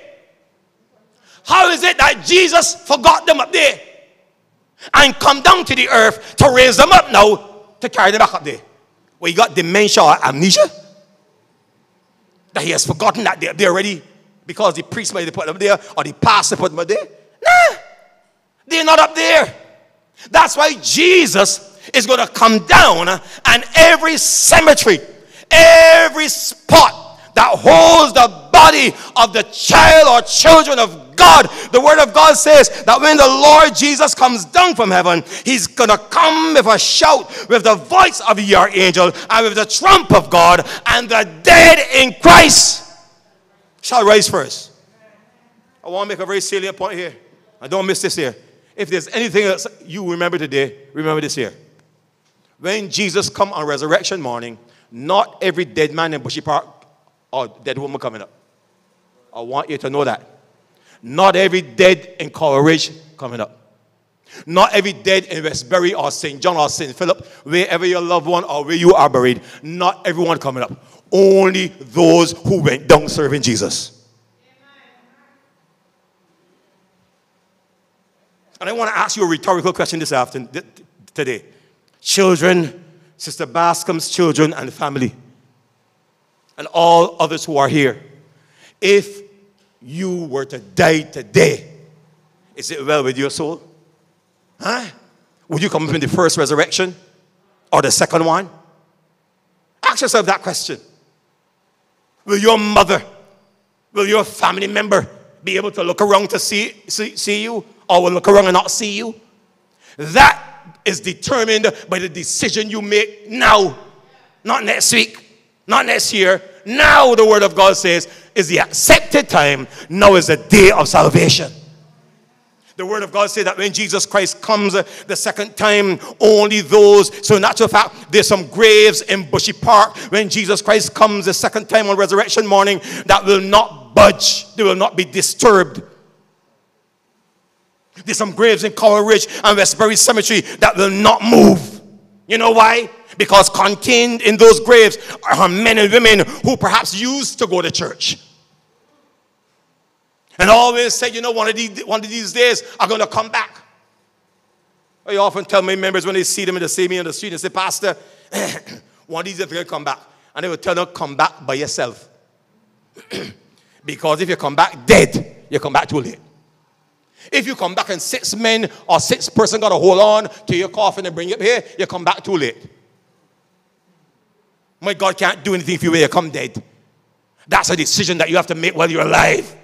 how is it that Jesus forgot them up there and come down to the earth to raise them up now to carry them back up there? Well, you got dementia or amnesia? That he has forgotten that they're up there already because the priest might have put them there or the pastor put them up there? Nah, they're not up there. That's why Jesus is going to come down and every cemetery, every spot that holds the body of the child or children of God, the word of God says that when the Lord Jesus comes down from heaven, he's going to come with a shout, with the voice of the archangel, and with the trump of God, and the dead in Christ shall rise first. I want to make a very salient point here. I don't miss this here. If there's anything else you remember today, remember this here. When Jesus come on resurrection morning, not every dead man in Bushy Park or dead woman coming up. I want you to know that. Not every dead in Cower Ridge coming up. Not every dead in Westbury or St. John or St. Philip, wherever your loved one or where you are buried, not everyone coming up. Only those who went down serving Jesus. And I want to ask you a rhetorical question this afternoon, today. Children, Sister Bascom's children and family, and all others who are here. If you were to die today, is it well with your soul? Huh? Would you come up in the first resurrection or the second one? Ask yourself that question. Will your mother, will your family member be able to look around to see you, or will look around and not see you? That is determined by the decision you make now, not next week, not next year. Now the word of God says is the accepted time. Now is the day of salvation. The word of God says that when Jesus Christ comes the second time, only those, so in actual fact, there's some graves in Bushy Park when Jesus Christ comes the second time on resurrection morning that will not budge. They will not be disturbed. There's some graves in Coral Ridge and Westbury Cemetery that will not move. You know why? Because contained in those graves are men and women who perhaps used to go to church. And always say, you know, one of these days I'm going to come back. I often tell my members when they see them and they see me on the street, they say, Pastor, one of these days I'm going to come back. And they will tell them, come back by yourself. Because if you come back dead, you come back too late. If you come back and 6 men or 6 persons got to hold on to your coffin and bring you up here, you come back too late. My God can't do anything for you when you come dead. That's a decision that you have to make while you're alive.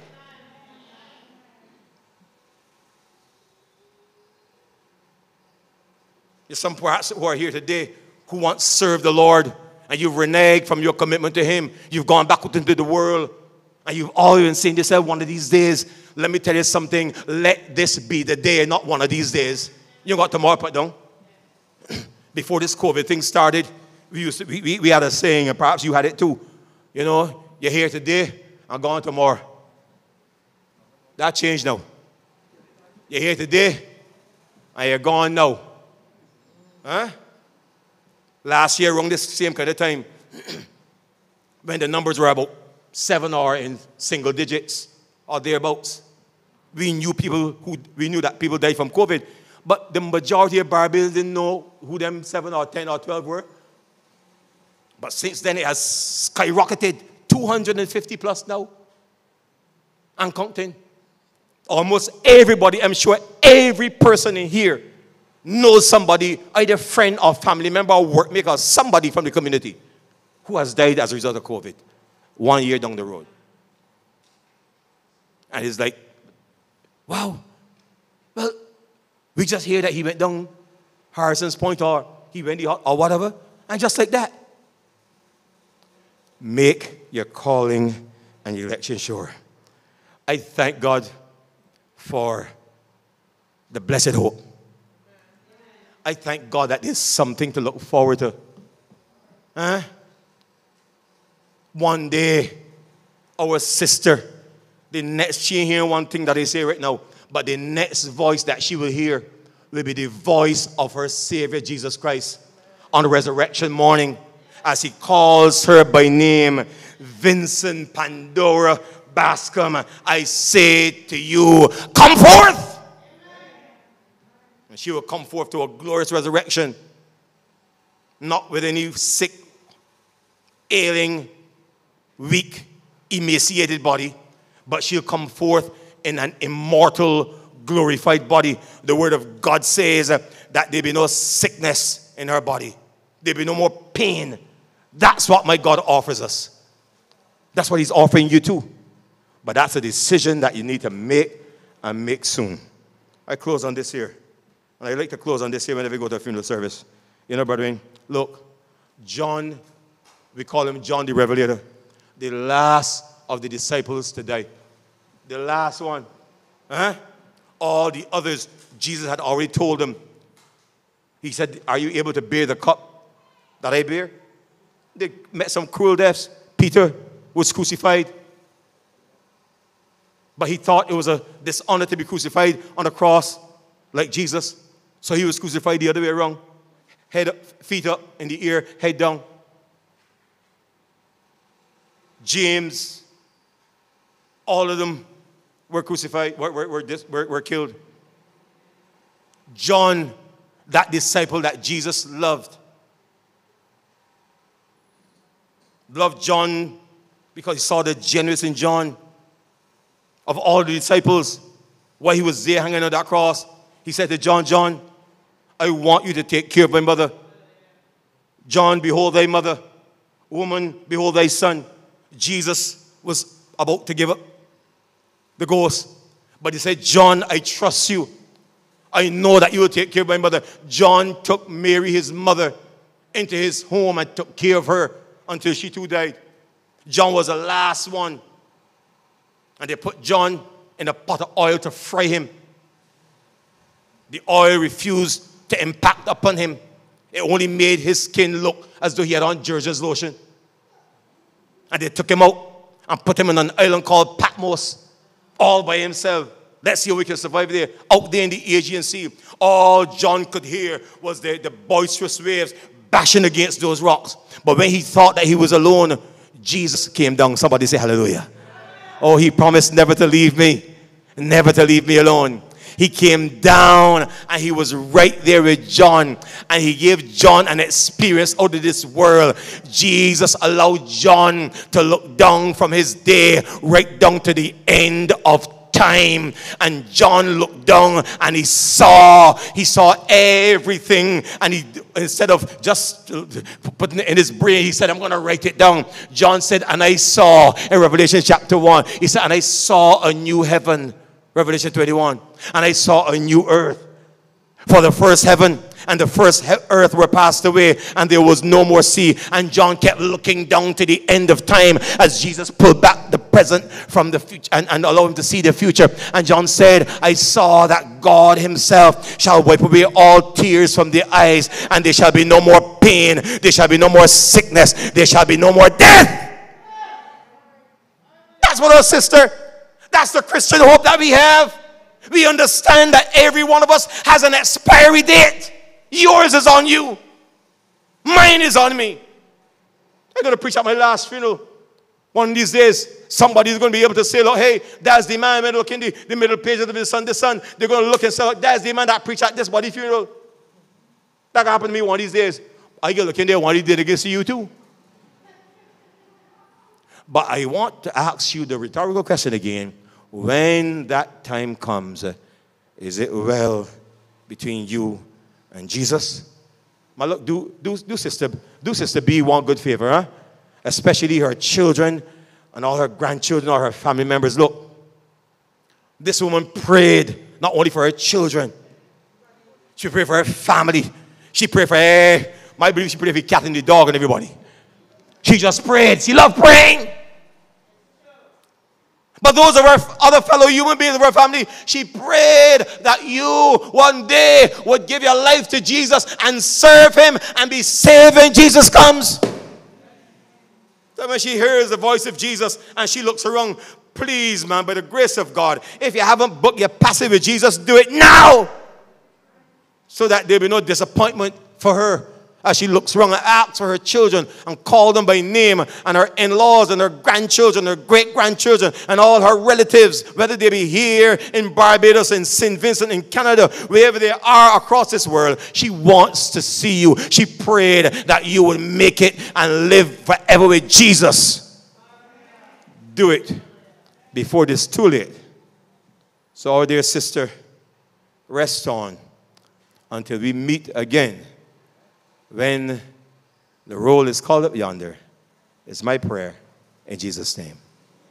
There's some perhaps who are here today who once served the Lord and you've reneged from your commitment to Him. You've gone back into the world and you've always been saying to yourself, one of these days, let me tell you something, let this be the day, not one of these days. You got tomorrow put down. Before this COVID thing started, we had a saying, and perhaps you had it too. You know, you're here today, I'm gone tomorrow. That changed now. You're here today, and you're gone now. Huh? Last year, around this same kind of time, when the numbers were about 7 or in single digits or thereabouts, we knew that people died from COVID, but the majority of Barbarians didn't know who them 7 or 10 or 12 were. But since then, it has skyrocketed, 250 plus now, and counting. Almost everybody, I'm sure every person in here knows somebody, either friend or family member or workmaker, or somebody from the community who has died as a result of COVID 1 year down the road. And it's like, wow, well, we just hear that he went down Harrison's Point or he went or whatever, and just like that. Make your calling and your election sure. I thank God for the blessed hope. I thank God that there's something to look forward to. Huh? One day, our sister, the next, she ain't hearing one thing that they say right now, but the next voice that she will hear will be the voice of her Savior, Jesus Christ, on the resurrection morning, as he calls her by name, Vincent Pandora Bascom. I say to you, come forth! And she will come forth to a glorious resurrection, not with any sick, ailing, weak, emaciated body, but she'll come forth in an immortal, glorified body. The word of God says that there be no sickness in her body. There be no more pain. That's what my God offers us. That's what he's offering you too. But that's a decision that you need to make and make soon. I close on this here. And I like to close on this here whenever we go to a funeral service. You know, brethren, look, John, we call him John the Revelator, the last of the disciples to die. The last one. Huh? All the others, Jesus had already told them. He said, are you able to bear the cup that I bear? They met some cruel deaths. Peter was crucified. But he thought it was a dishonor to be crucified on a cross like Jesus. So he was crucified the other way around. Head up, feet up in the air, head down. James, all of them were crucified, were killed. John, that disciple that Jesus loved John because he saw the genuineness in John. Of all the disciples, while he was there hanging on that cross, he said to John, John, I want you to take care of my mother. John, behold thy mother. Woman, behold thy son. Jesus was about to give up the ghost. But he said, John, I trust you. I know that you will take care of my mother. John took Mary, his mother, into his home and took care of her until she too died. John was the last one. And they put John in a pot of oil to fry him. The oil refused to impact upon him. It only made his skin look as though he had on George's lotion. And they took him out and put him on an island called Patmos, all by himself. Let's see how we can survive there. Out there in the Aegean Sea, all John could hear was the boisterous waves bashing against those rocks. But when he thought that he was alone, Jesus came down. Somebody say hallelujah. Oh, he promised never to leave me, never to leave me alone. He came down and he was right there with John. And he gave John an experience out of this world. Jesus allowed John to look down from his day right down to the end of time. And John looked down and he saw everything. And he, instead of just putting it in his brain, he said, I'm going to write it down. John said, and I saw, in Revelation chapter 1, he said, and I saw a new heaven. Revelation 21. And I saw a new earth. For the first heaven and the first earth were passed away, and there was no more sea. And John kept looking down to the end of time as Jesus pulled back the present from the future and allowed him to see the future. And John said, I saw that God himself shall wipe away all tears from their eyes, and there shall be no more pain, there shall be no more sickness, there shall be no more death. That's what our sister. That's the Christian hope that we have. We understand that every one of us has an expiry date. Yours is on you. Mine is on me. I'm going to preach at my last funeral. One of these days, somebody's going to be able to say, look, hey, that's the man. When they look in the middle page of the Sunday Sun, they're going to look and say, look, that's the man that preached at this body funeral. That can happen to me one of these days. I can look in there one of these days, they can see you too. But I want to ask you the rhetorical question again. When that time comes, is it well between you and Jesus? My look, do Sister B one good favor, huh? Especially her children and all her grandchildren, all her family members. Look, this woman prayed not only for her children, she prayed for her family. She prayed for I believe she prayed for the cat and the dog and everybody. She just prayed. She loved praying. But those of her other fellow human beings of her family, she prayed that you one day would give your life to Jesus and serve him and be saved when Jesus comes. So when she hears the voice of Jesus and she looks around, please, man, by the grace of God, if you haven't booked your passage with Jesus, do it now. So that there will be no disappointment for her. As she looks around and asks for her children and calls them by name, and her in-laws and her grandchildren, her great-grandchildren, and all her relatives, whether they be here in Barbados, in St. Vincent, in Canada, wherever they are across this world, she wants to see you. She prayed that you would make it and live forever with Jesus. Do it before it is too late. So, our dear sister, rest on until we meet again. When the roll is called up yonder, it's my prayer in Jesus' name.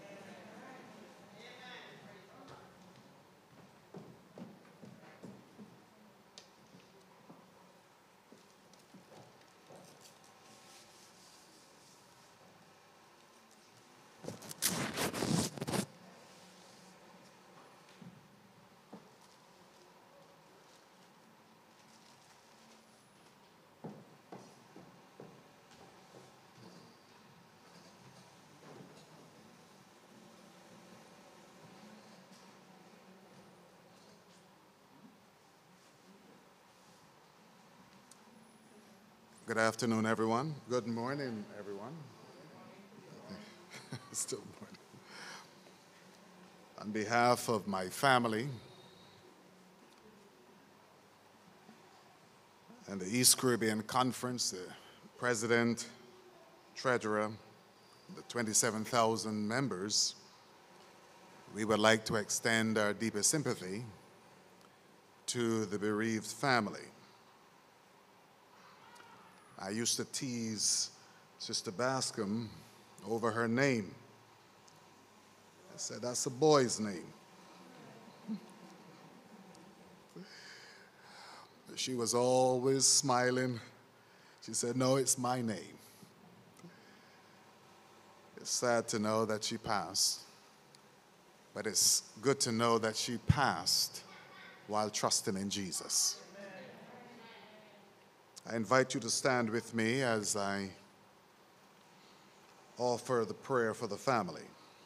Good afternoon, everyone. Good morning, everyone. Still morning. On behalf of my family and the East Caribbean Conference, the president, treasurer, the 27,000 members, we would like to extend our deepest sympathy to the bereaved family. I used to tease Sister Bascom over her name. I said, that's a boy's name. She was always smiling. She said, no, it's my name. It's sad to know that she passed, but it's good to know that she passed while trusting in Jesus. I invite you to stand with me as I offer the prayer for the family.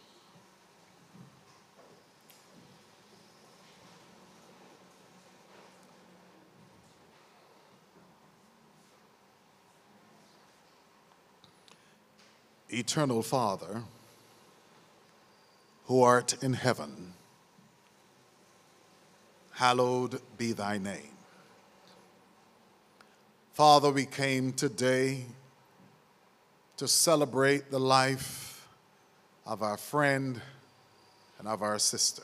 Eternal Father, who art in heaven, hallowed be thy name. Father, we came today to celebrate the life of our friend and of our sister.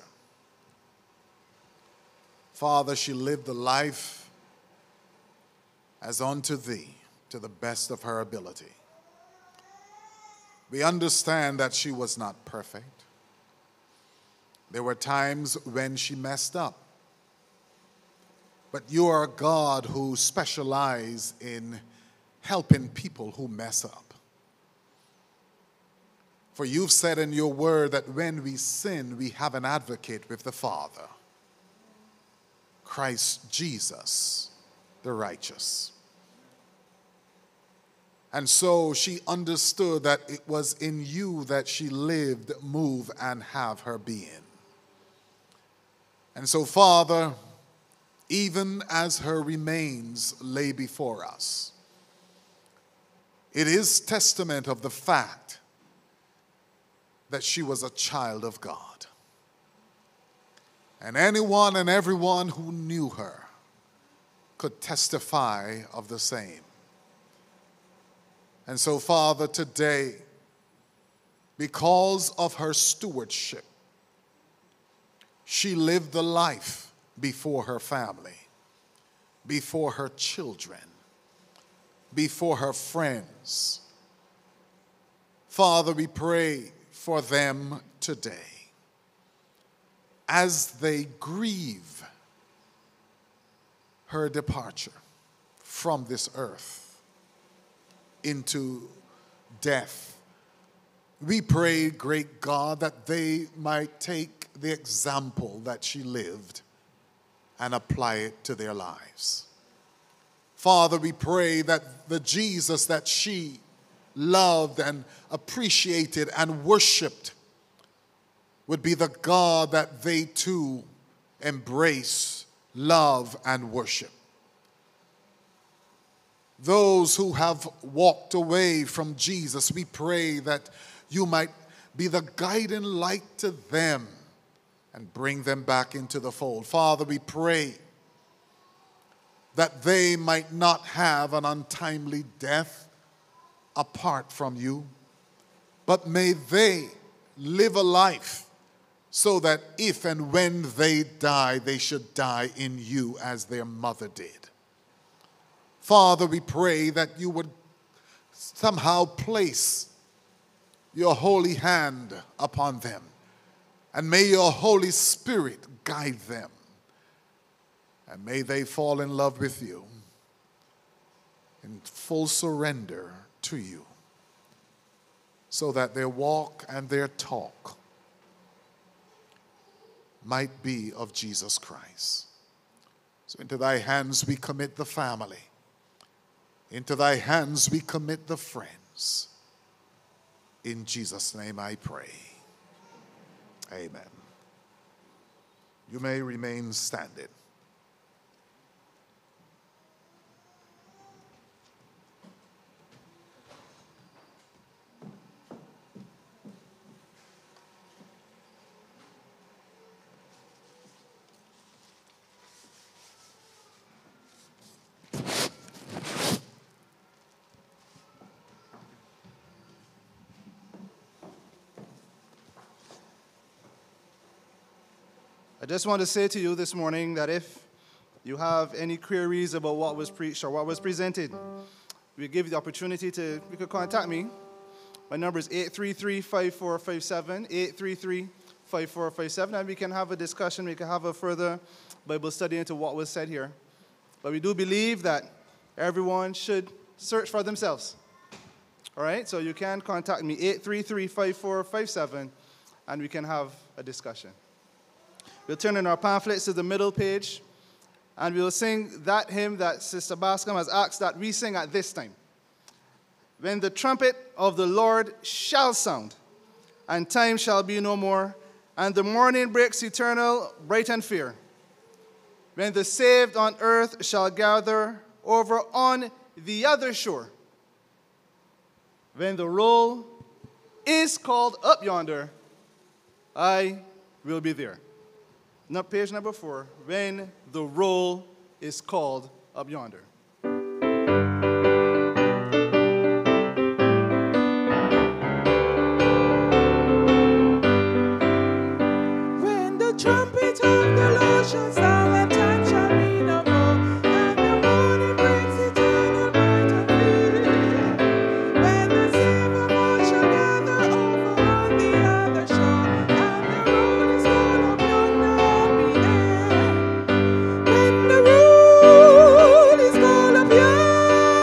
Father, she lived a life as unto thee to the best of her ability. We understand that she was not perfect. There were times when she messed up. But you are a God who specializes in helping people who mess up. For you've said in your word that when we sin, we have an advocate with the Father, Christ Jesus, the righteous. And so she understood that it was in you that she lived, moved, and have her being. And so, Father, even as her remains lay before us, it is testament of the fact that she was a child of God. And anyone and everyone who knew her could testify of the same. And so, Father, today, because of her stewardship, she lived the life before her family, before her children, before her friends. Father, we pray for them today as they grieve her departure from this earth into death. We pray, great God, that they might take the example that she lived and apply it to their lives. Father, we pray that the Jesus that she loved and appreciated and worshiped would be the God that they too embrace, love, and worship. Those who have walked away from Jesus, we pray that you might be the guiding light to them and bring them back into the fold. Father, we pray that they might not have an untimely death apart from you, but may they live a life so that if and when they die, they should die in you as their mother did. Father, we pray that you would somehow place your holy hand upon them, and may your Holy Spirit guide them, and may they fall in love with you in full surrender to you, so that their walk and their talk might be of Jesus Christ. So into thy hands we commit the family. Into thy hands we commit the friends. In Jesus' name I pray. Amen. You may remain standing. I just want to say to you this morning that if you have any queries about what was preached or what was presented, we give you the opportunity you could contact me. My number is 833-5457, 833-5457, and we can have a discussion, we can have a further Bible study into what was said here. But we do believe that everyone should search for themselves. All right, so you can contact me, 833-5457, and we can have a discussion. We'll turn in our pamphlets to the middle page, and we'll sing that hymn that Sister Bascom has asked that we sing at this time. When the trumpet of the Lord shall sound, and time shall be no more, and the morning breaks eternal, bright and fair. When the saved on earth shall gather over on the other shore. When the roll is called up yonder, I will be there. Now, page number 4, when the roll is called up yonder. When the trumpet of the Lord shall sound, and time shall be no more, and the morning breaks eternal, bright and clear. When the silver boat shall gather over on the other shore, and the road is called up yonder, I'll be there. When the road is called up yonder,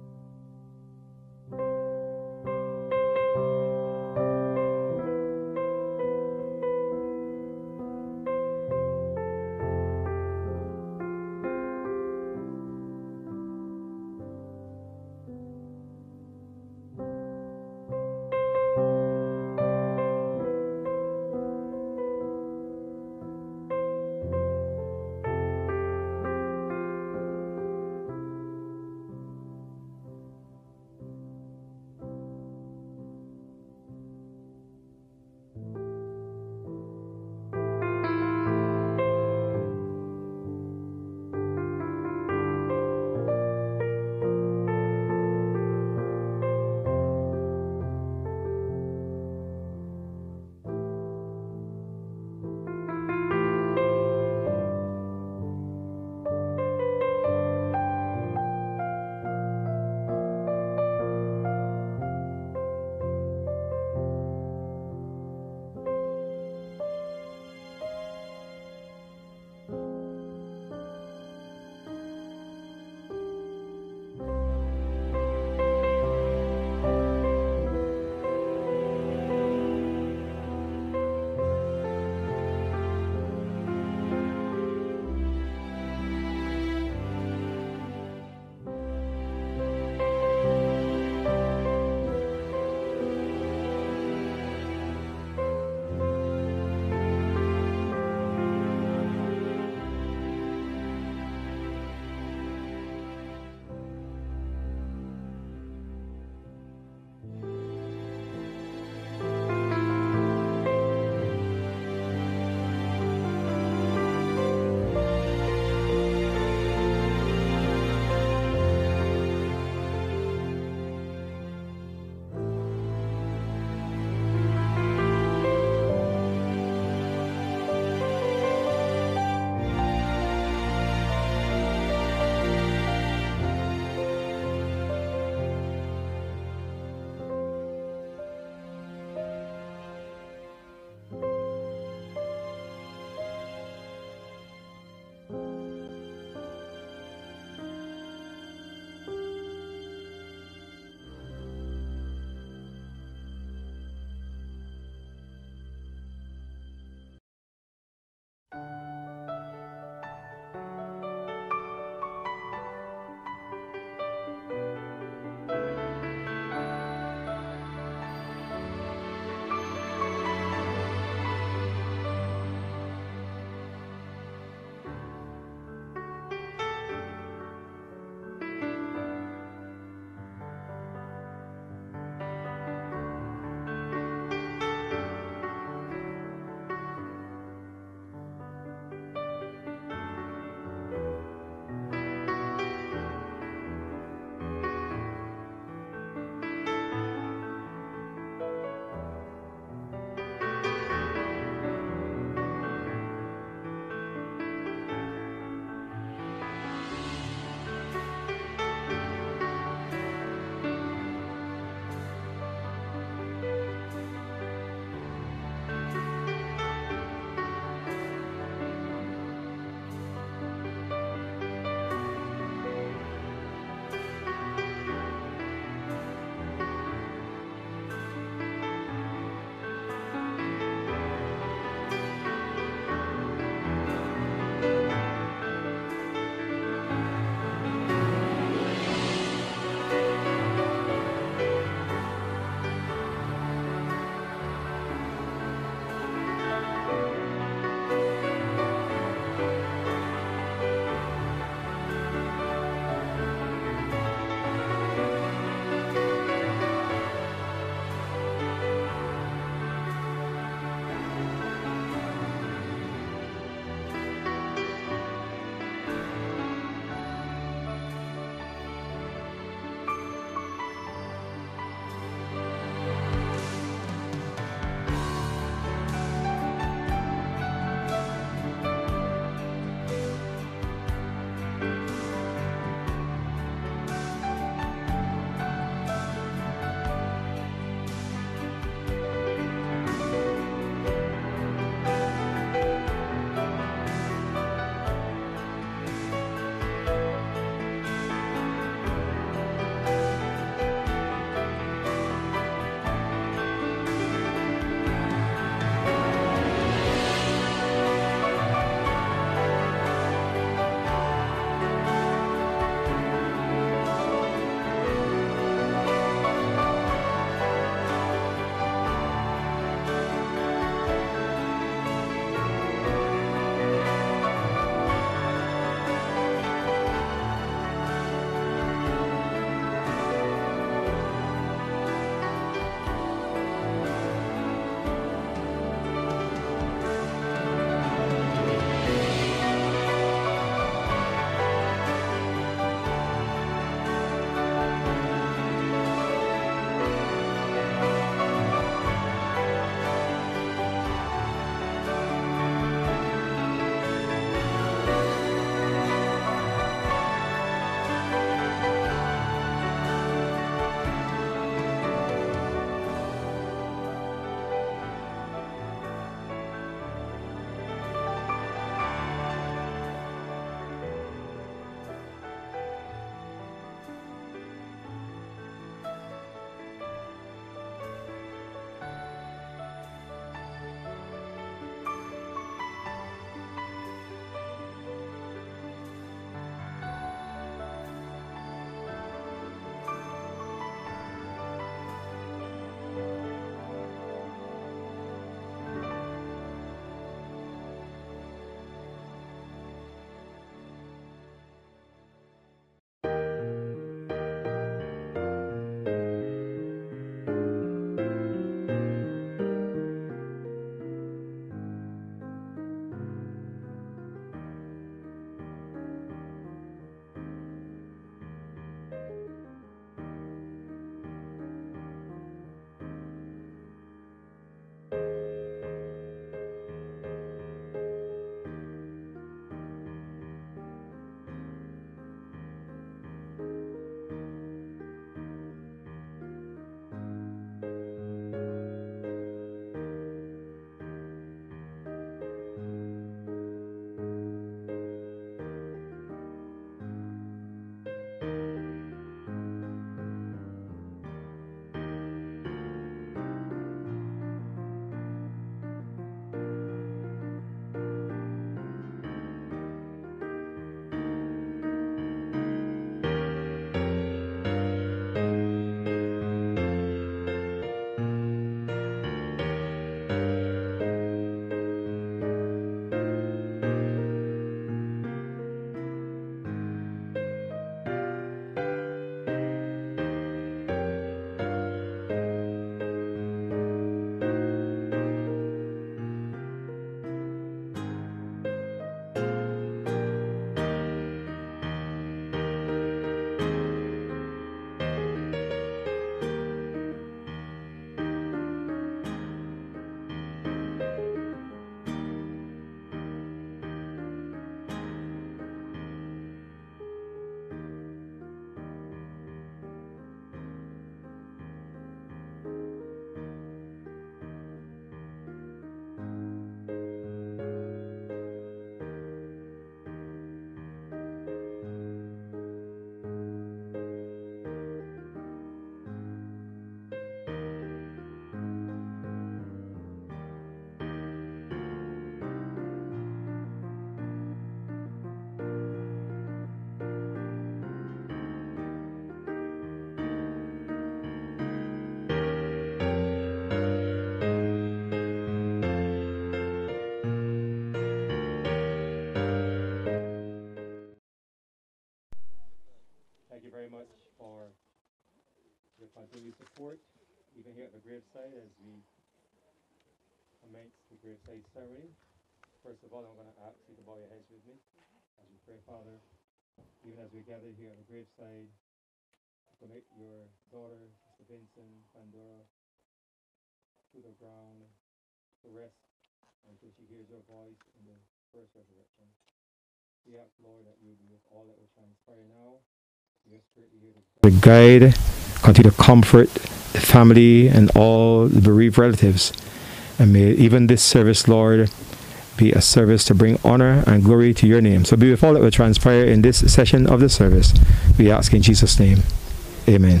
continue support, even here at the graveside as we commence the graveside ceremony. First of all, I'm going to ask you to bow your heads with me as we pray, Father. Even as we gather here at the graveside, commit your daughter, Mr. Vincent Pandora, to the ground to rest until she hears your voice in the first resurrection. We ask, Lord, that you be with all that will transpire now. Your spirit be here to guide, continue to comfort the family and all the bereaved relatives. And may even this service, Lord, be a service to bring honor and glory to your name. So be with all that will transpire in this session of the service. We ask in Jesus' name. Amen.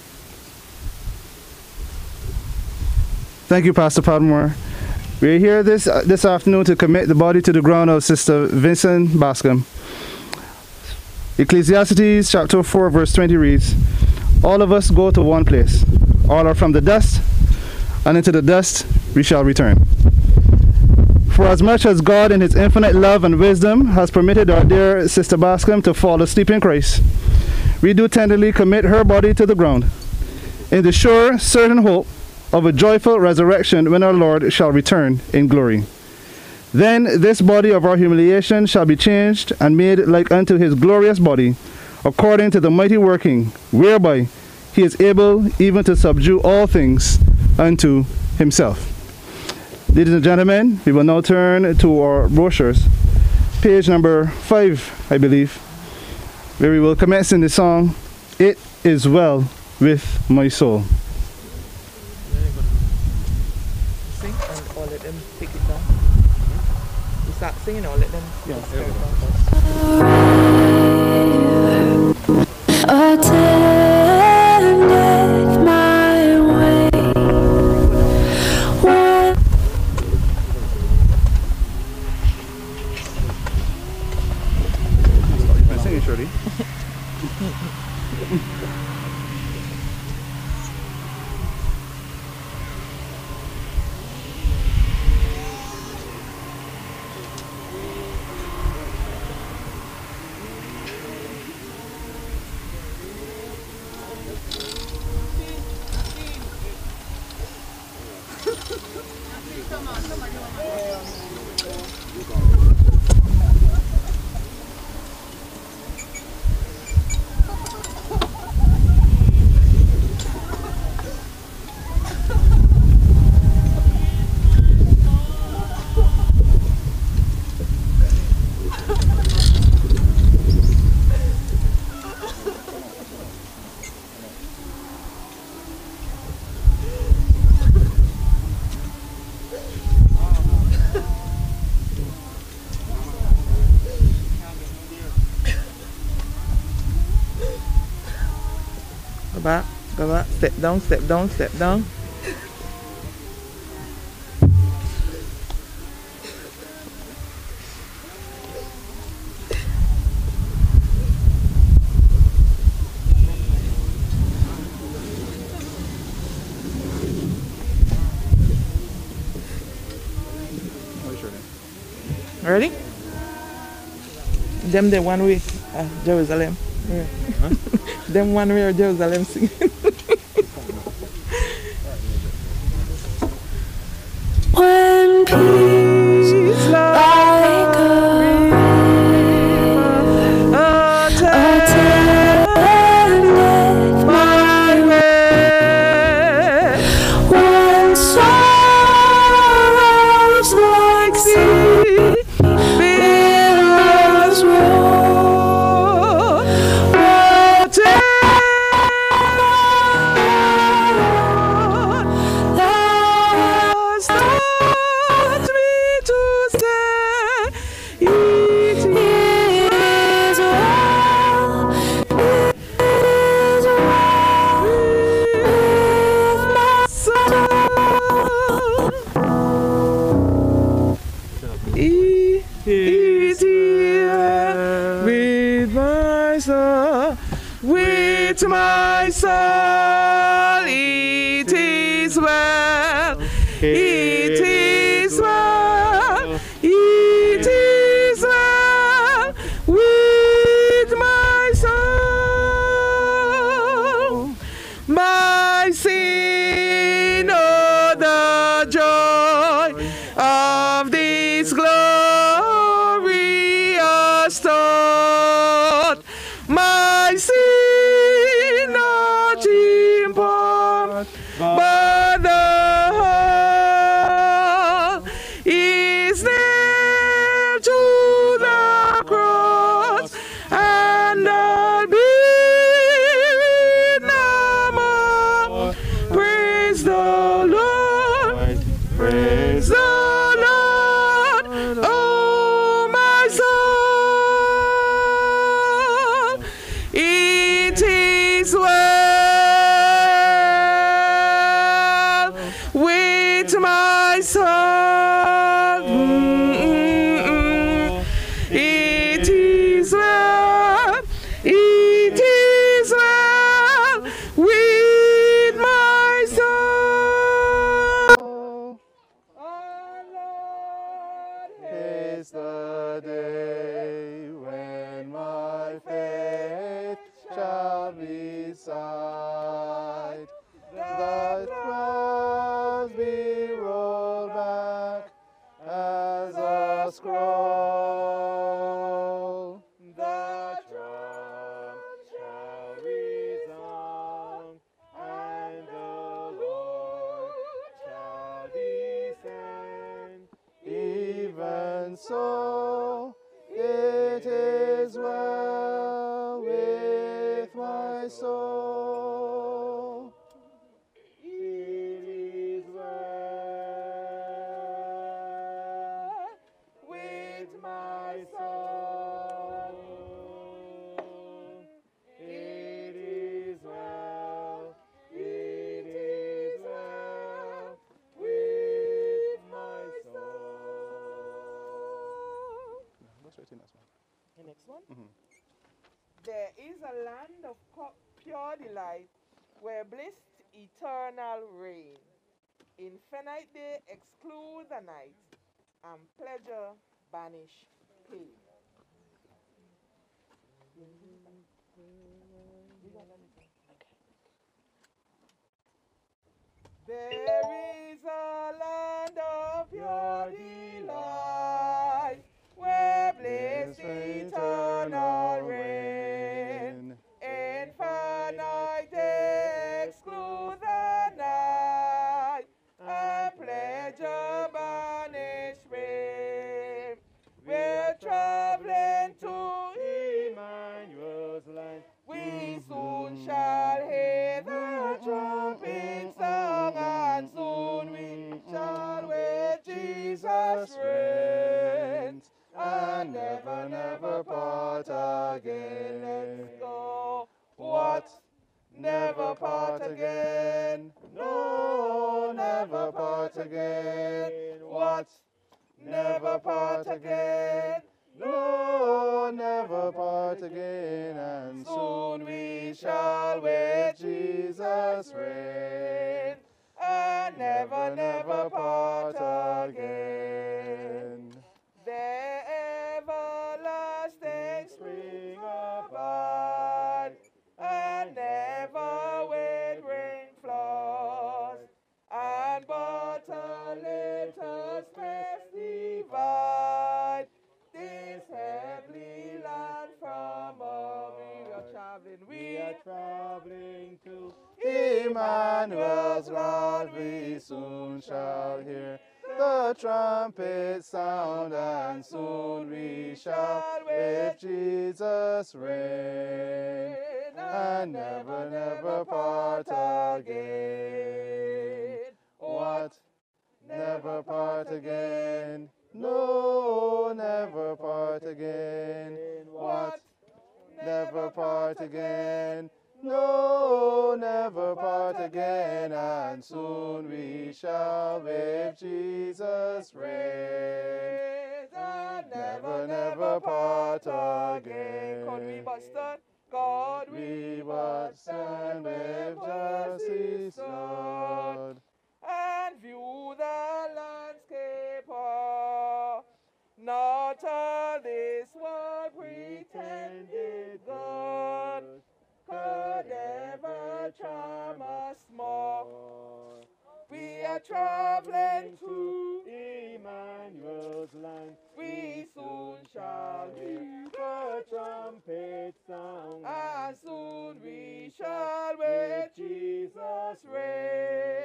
Thank you, Pastor Podmore. We're here this afternoon to commit the body to the ground of Sister Vincent Bascom. Ecclesiastes chapter 4 verse 20 reads, "All of us go to one place. All are from the dust, and into the dust we shall return." For as much as God in his infinite love and wisdom has permitted our dear Sister Bascom to fall asleep in Christ, we do tenderly commit her body to the ground, in the sure, certain hope of a joyful resurrection when our Lord shall return in glory. Then this body of our humiliation shall be changed and made like unto his glorious body, according to the mighty working whereby he is able even to subdue all things unto himself. Ladies and gentlemen, we will now turn to our brochures. Page number 5, I believe, where we will commence in the song, "It Is Well With My Soul." Sing and all let them pick it down. You start singing or let them Attendeth my way. Sing it, Shirley. Go back, step down, step down, step down. Ready? Them the one way Jerusalem. Yeah. Huh? Them one way Jerusalem singing. When peace like a river attendeth my way, when sorrows like sea billows roll, with my soul, it is well, it is well, it is well with my soul. My but the whole is nailed to the cross, and I'll be no more. Praise the Lord, praise the Lord, oh my soul. It is well with my soul. It is well, it is well with my soul. Oh Lord, Is the day when my faith shall be sight. The clouds be rolled back as a scroll. The trump shall resound, and the Lord shall descend. Even so, it is well with my soul. It is well with my soul. It is well, it is well with my soul. What's written as well? The next one. There is a land of pure delight where bliss eternal reign. Infinite day exclude the night, and pleasure banish pain. There is a land of pure delight where bliss eternal reign. Infinite day exclude the night, and pleasure banish pain. We're traveling to Emmanuel's land. We soon shall hear the trumpet song, and soon we shall with Jesus reign, and never, never part again. Let's go. What? Never part again. No, never part again. What? Never part again. No, never part again. And soon we shall with Jesus reign, and never, never part again. The everlasting spring abide, and never with rain flaws, and but a little space divide this heavenly land from home. We are traveling to Emmanuel's land. We soon shall hear the trumpet sound, and soon we shall with Jesus reign, and never, never part again. What? Never part again. No, never part again. What? Never part again. No, never part again. And soon we shall with Jesus reign, and never, never part again. God we but stand, God we but stand with just His Son, and view the landscape of not all this world pretended God could ever charm us more. We are traveling to Emmanuel's land. We soon shall hear the trumpet sound, and soon we shall with Jesus reign,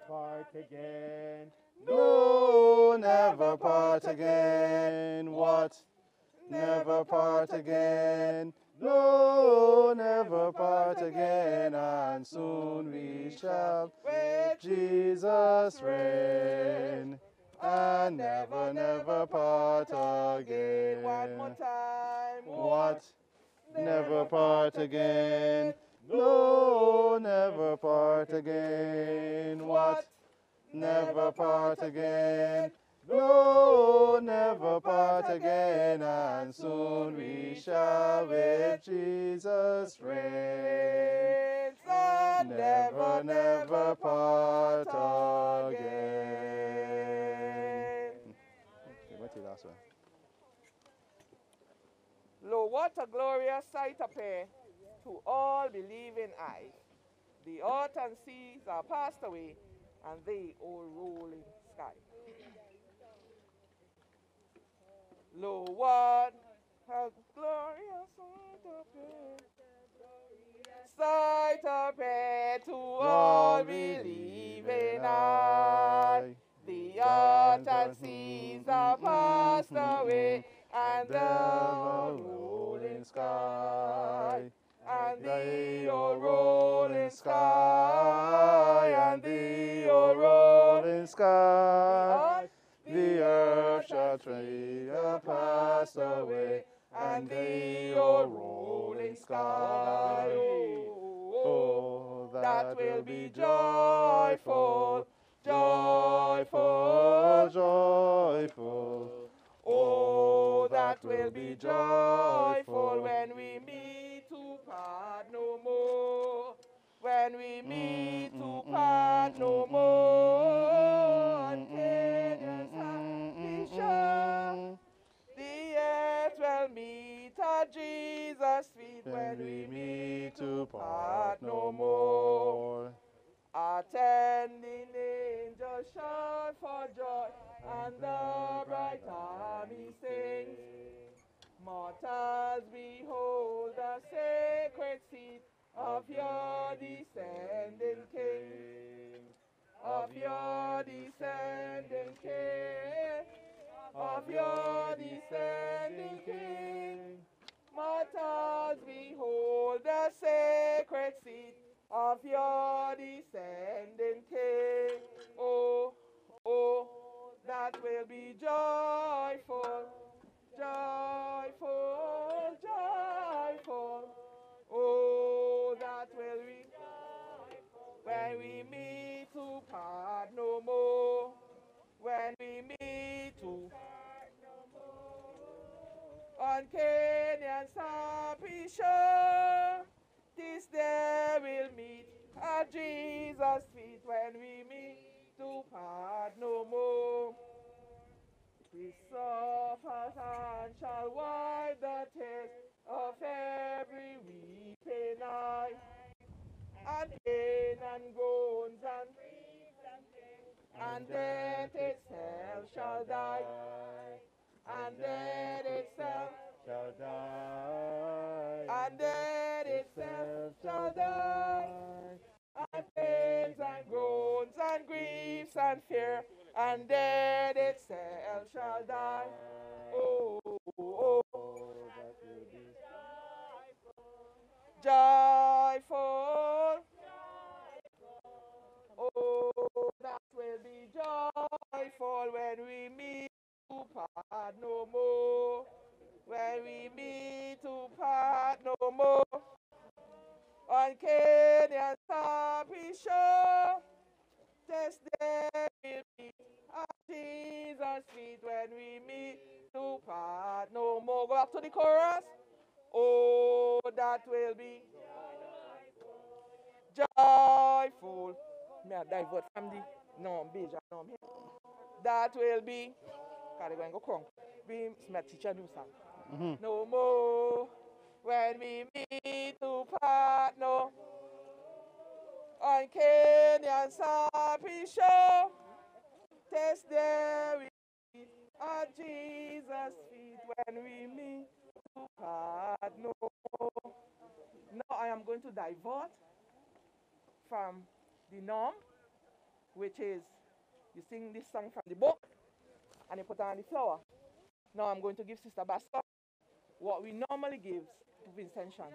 part again. No, never part again. What? Never part again. No, never part again. And soon we shall with Jesus reign. And never, never part again. One more time. What? Never part again. No, never part again. What? Never part again. No, never part again. And soon we shall with Jesus reign. And never, never part again. Okay, what's the last one? Lo, what a glorious sight appear to all believing eyes. The earth and seas are passed away, and they all rolling sky. Lo, what a glorious sight appear. Sight appear to all believing eyes. The earth and seas are passed away, and the rolling sky, and the rolling sky, and the rolling sky. The earth shall pass away, and the rolling sky. Oh, that will be joyful, joyful, joyful. Oh, that will be joyful when we meet to part no more. When we meet to part no more. And Canaan's happy shore. The earth will meet at Jesus' feet when we meet to part no more. Attending angels shout for joy, and the bright army sings. Mortals behold the sacred seat of your descending King, of your descending King, of your descending King. Mortals behold the sacred seat of your descending King. Oh, oh, that will be joyful, joyful, joyful. Oh, that will be joyful when we meet to part no more. When we meet to part no more. On Canaan's happy shore. This day we'll meet at Jesus' feet when we meet to part no more. His soft hand shall wipe the tears of every weeping eye, and pain and groans and grief and death itself shall die, and death itself Shall die, and death itself shall die, and pains and groans and griefs and fear, and death itself shall die. Oh, oh, oh, that will be joyful, oh, that will be joyful when we meet to part no more. When we meet to part no more. On Canaan's happy shore. This day we'll meet at Jesus' feet when we meet to part no more. Go back to the chorus. Oh, that will be joyful. May I divert from the no, Beja, no, here. That will be. Gotta go and go crunk. We my teacher new song. No more. When we meet to part no. On Canaan's happy shore. This day we meet at Jesus' feet when we meet to part no more. Now I am going to divert from the norm which is you sing this song from the book and you put on the flower. Now I'm going to give Sister Bascom what we normally give to Vincentian.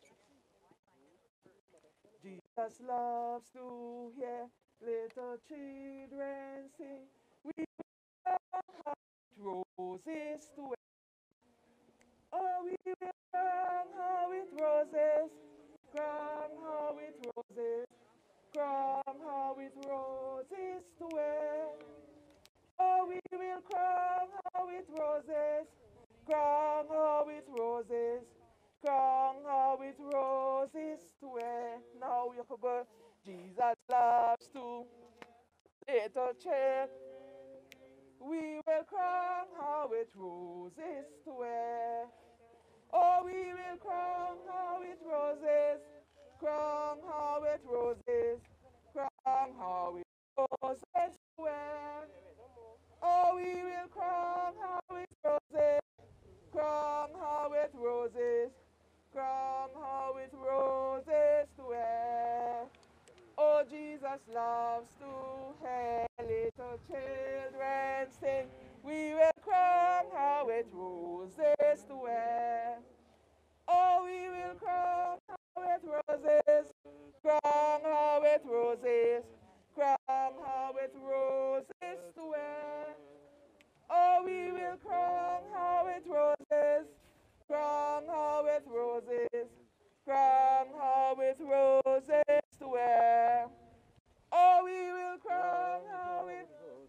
Jesus loves to hear little children sing. We will roses to wear. Oh, we will crown her with roses, crown her with roses, crown her with roses to wear. Oh, we will crown her with roses, crown her with roses, crown her with roses to wear. Now you can go. Jesus loves to little child. We will crown her with roses to wear. Oh, we will crown her with roses, crown her with roses, crown her with roses to wear. Oh, we will crown her with roses, crown her with roses, crown her with roses to wear. Oh, Jesus loves to hear little children sing. We will crown her with roses to wear. Oh, we will crown her with roses, crown her with roses, crown her with roses to wear. Oh, we will crown her with roses, crown her with roses, crown her with roses to wear. Oh, we will crown her with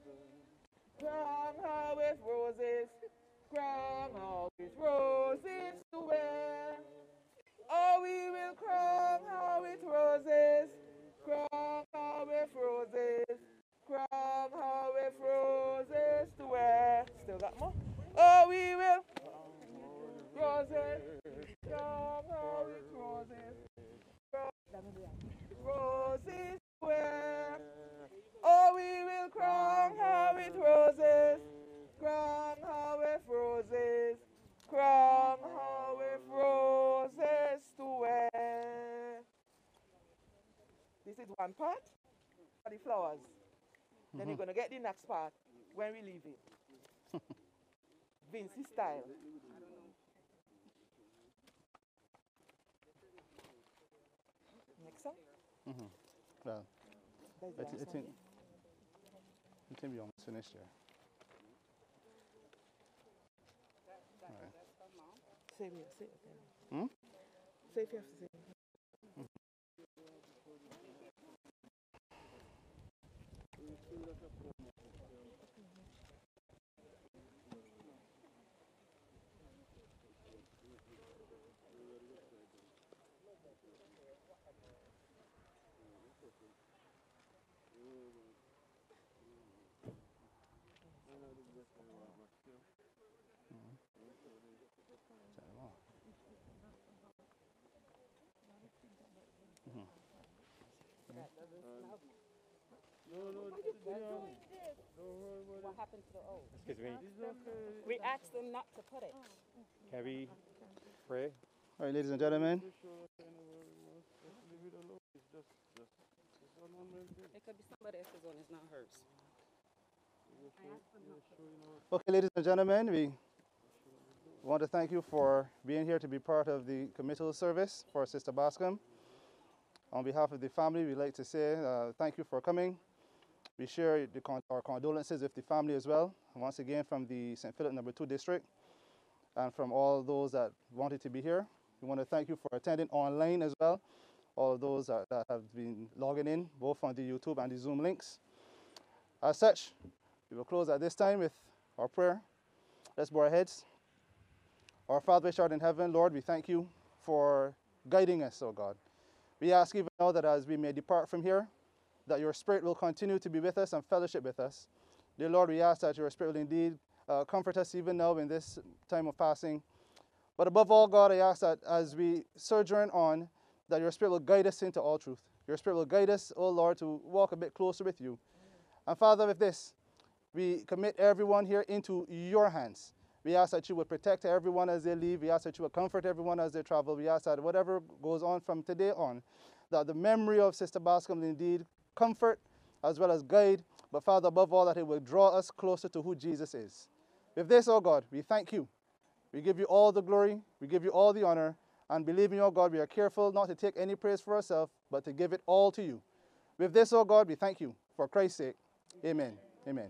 roses, crown her with roses to wear. Oh, we will crown her with roses, crown her with roses, crown her with roses to wear. Still got more? Oh, we will roses, crown her with roses, roses to wear. Oh, we will crown her with roses, crown her with roses, crown her with roses to wear. This is one part for the flowers. Then you're going to get the next part when we leave it. Vincy style. Next song? Well, That's the I last one, think we almost finished here. All right. Say we say it. Hmm? Say if you have to say. What happened to the old? Excuse me. We asked them not to put it. Can we pray? All right, ladies and gentlemen. It could be somebody else's one, it's not hers. Okay, ladies and gentlemen, we want to thank you for being here to be part of the committal service for Sister Bascom. On behalf of the family, we'd like to say thank you for coming. We share our condolences with the family as well. Once again, from the St. Philip No. 2 District and from all those that wanted to be here. We want to thank you for attending online as well. All of those that have been logging in, both on the YouTube and the Zoom links. As such, we will close at this time with our prayer. Let's bow our heads. Our Father which art in heaven, Lord, we thank you for guiding us, O God. We ask even now that as we may depart from here, that your Spirit will continue to be with us and fellowship with us. Dear Lord, we ask that your Spirit will indeed comfort us even now in this time of passing. But above all, God, I ask that as we sojourn on, that your Spirit will guide us into all truth. Your Spirit will guide us, O Lord, to walk a bit closer with you. And Father, with this, we commit everyone here into your hands. We ask that you would protect everyone as they leave. We ask that you would comfort everyone as they travel. We ask that whatever goes on from today on, that the memory of Sister Bascom will indeed comfort as well as guide, but Father, above all, that it will draw us closer to who Jesus is. With this, oh God, we thank you. We give you all the glory, we give you all the honor, and believe me, oh God, we are careful not to take any praise for ourselves, but to give it all to you. With this, oh God, we thank you. For Christ's sake, amen. Amen.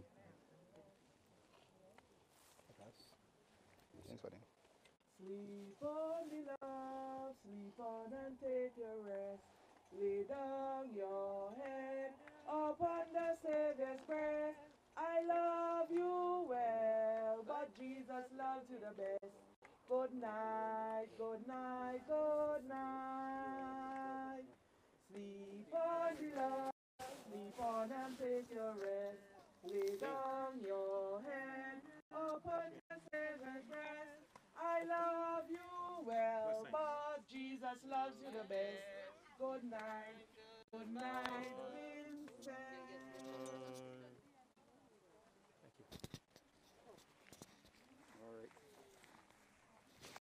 Sleep on, beloved, sleep on and take your rest. Lay down your head upon the Savior's breast. I love you well, but Jesus loves you the best. Good night, good night, good night. Sleep on, beloved, sleep on and take your rest. Lay down your head upon the Savior's breast. I love you well, but Jesus loves you the best. Good night,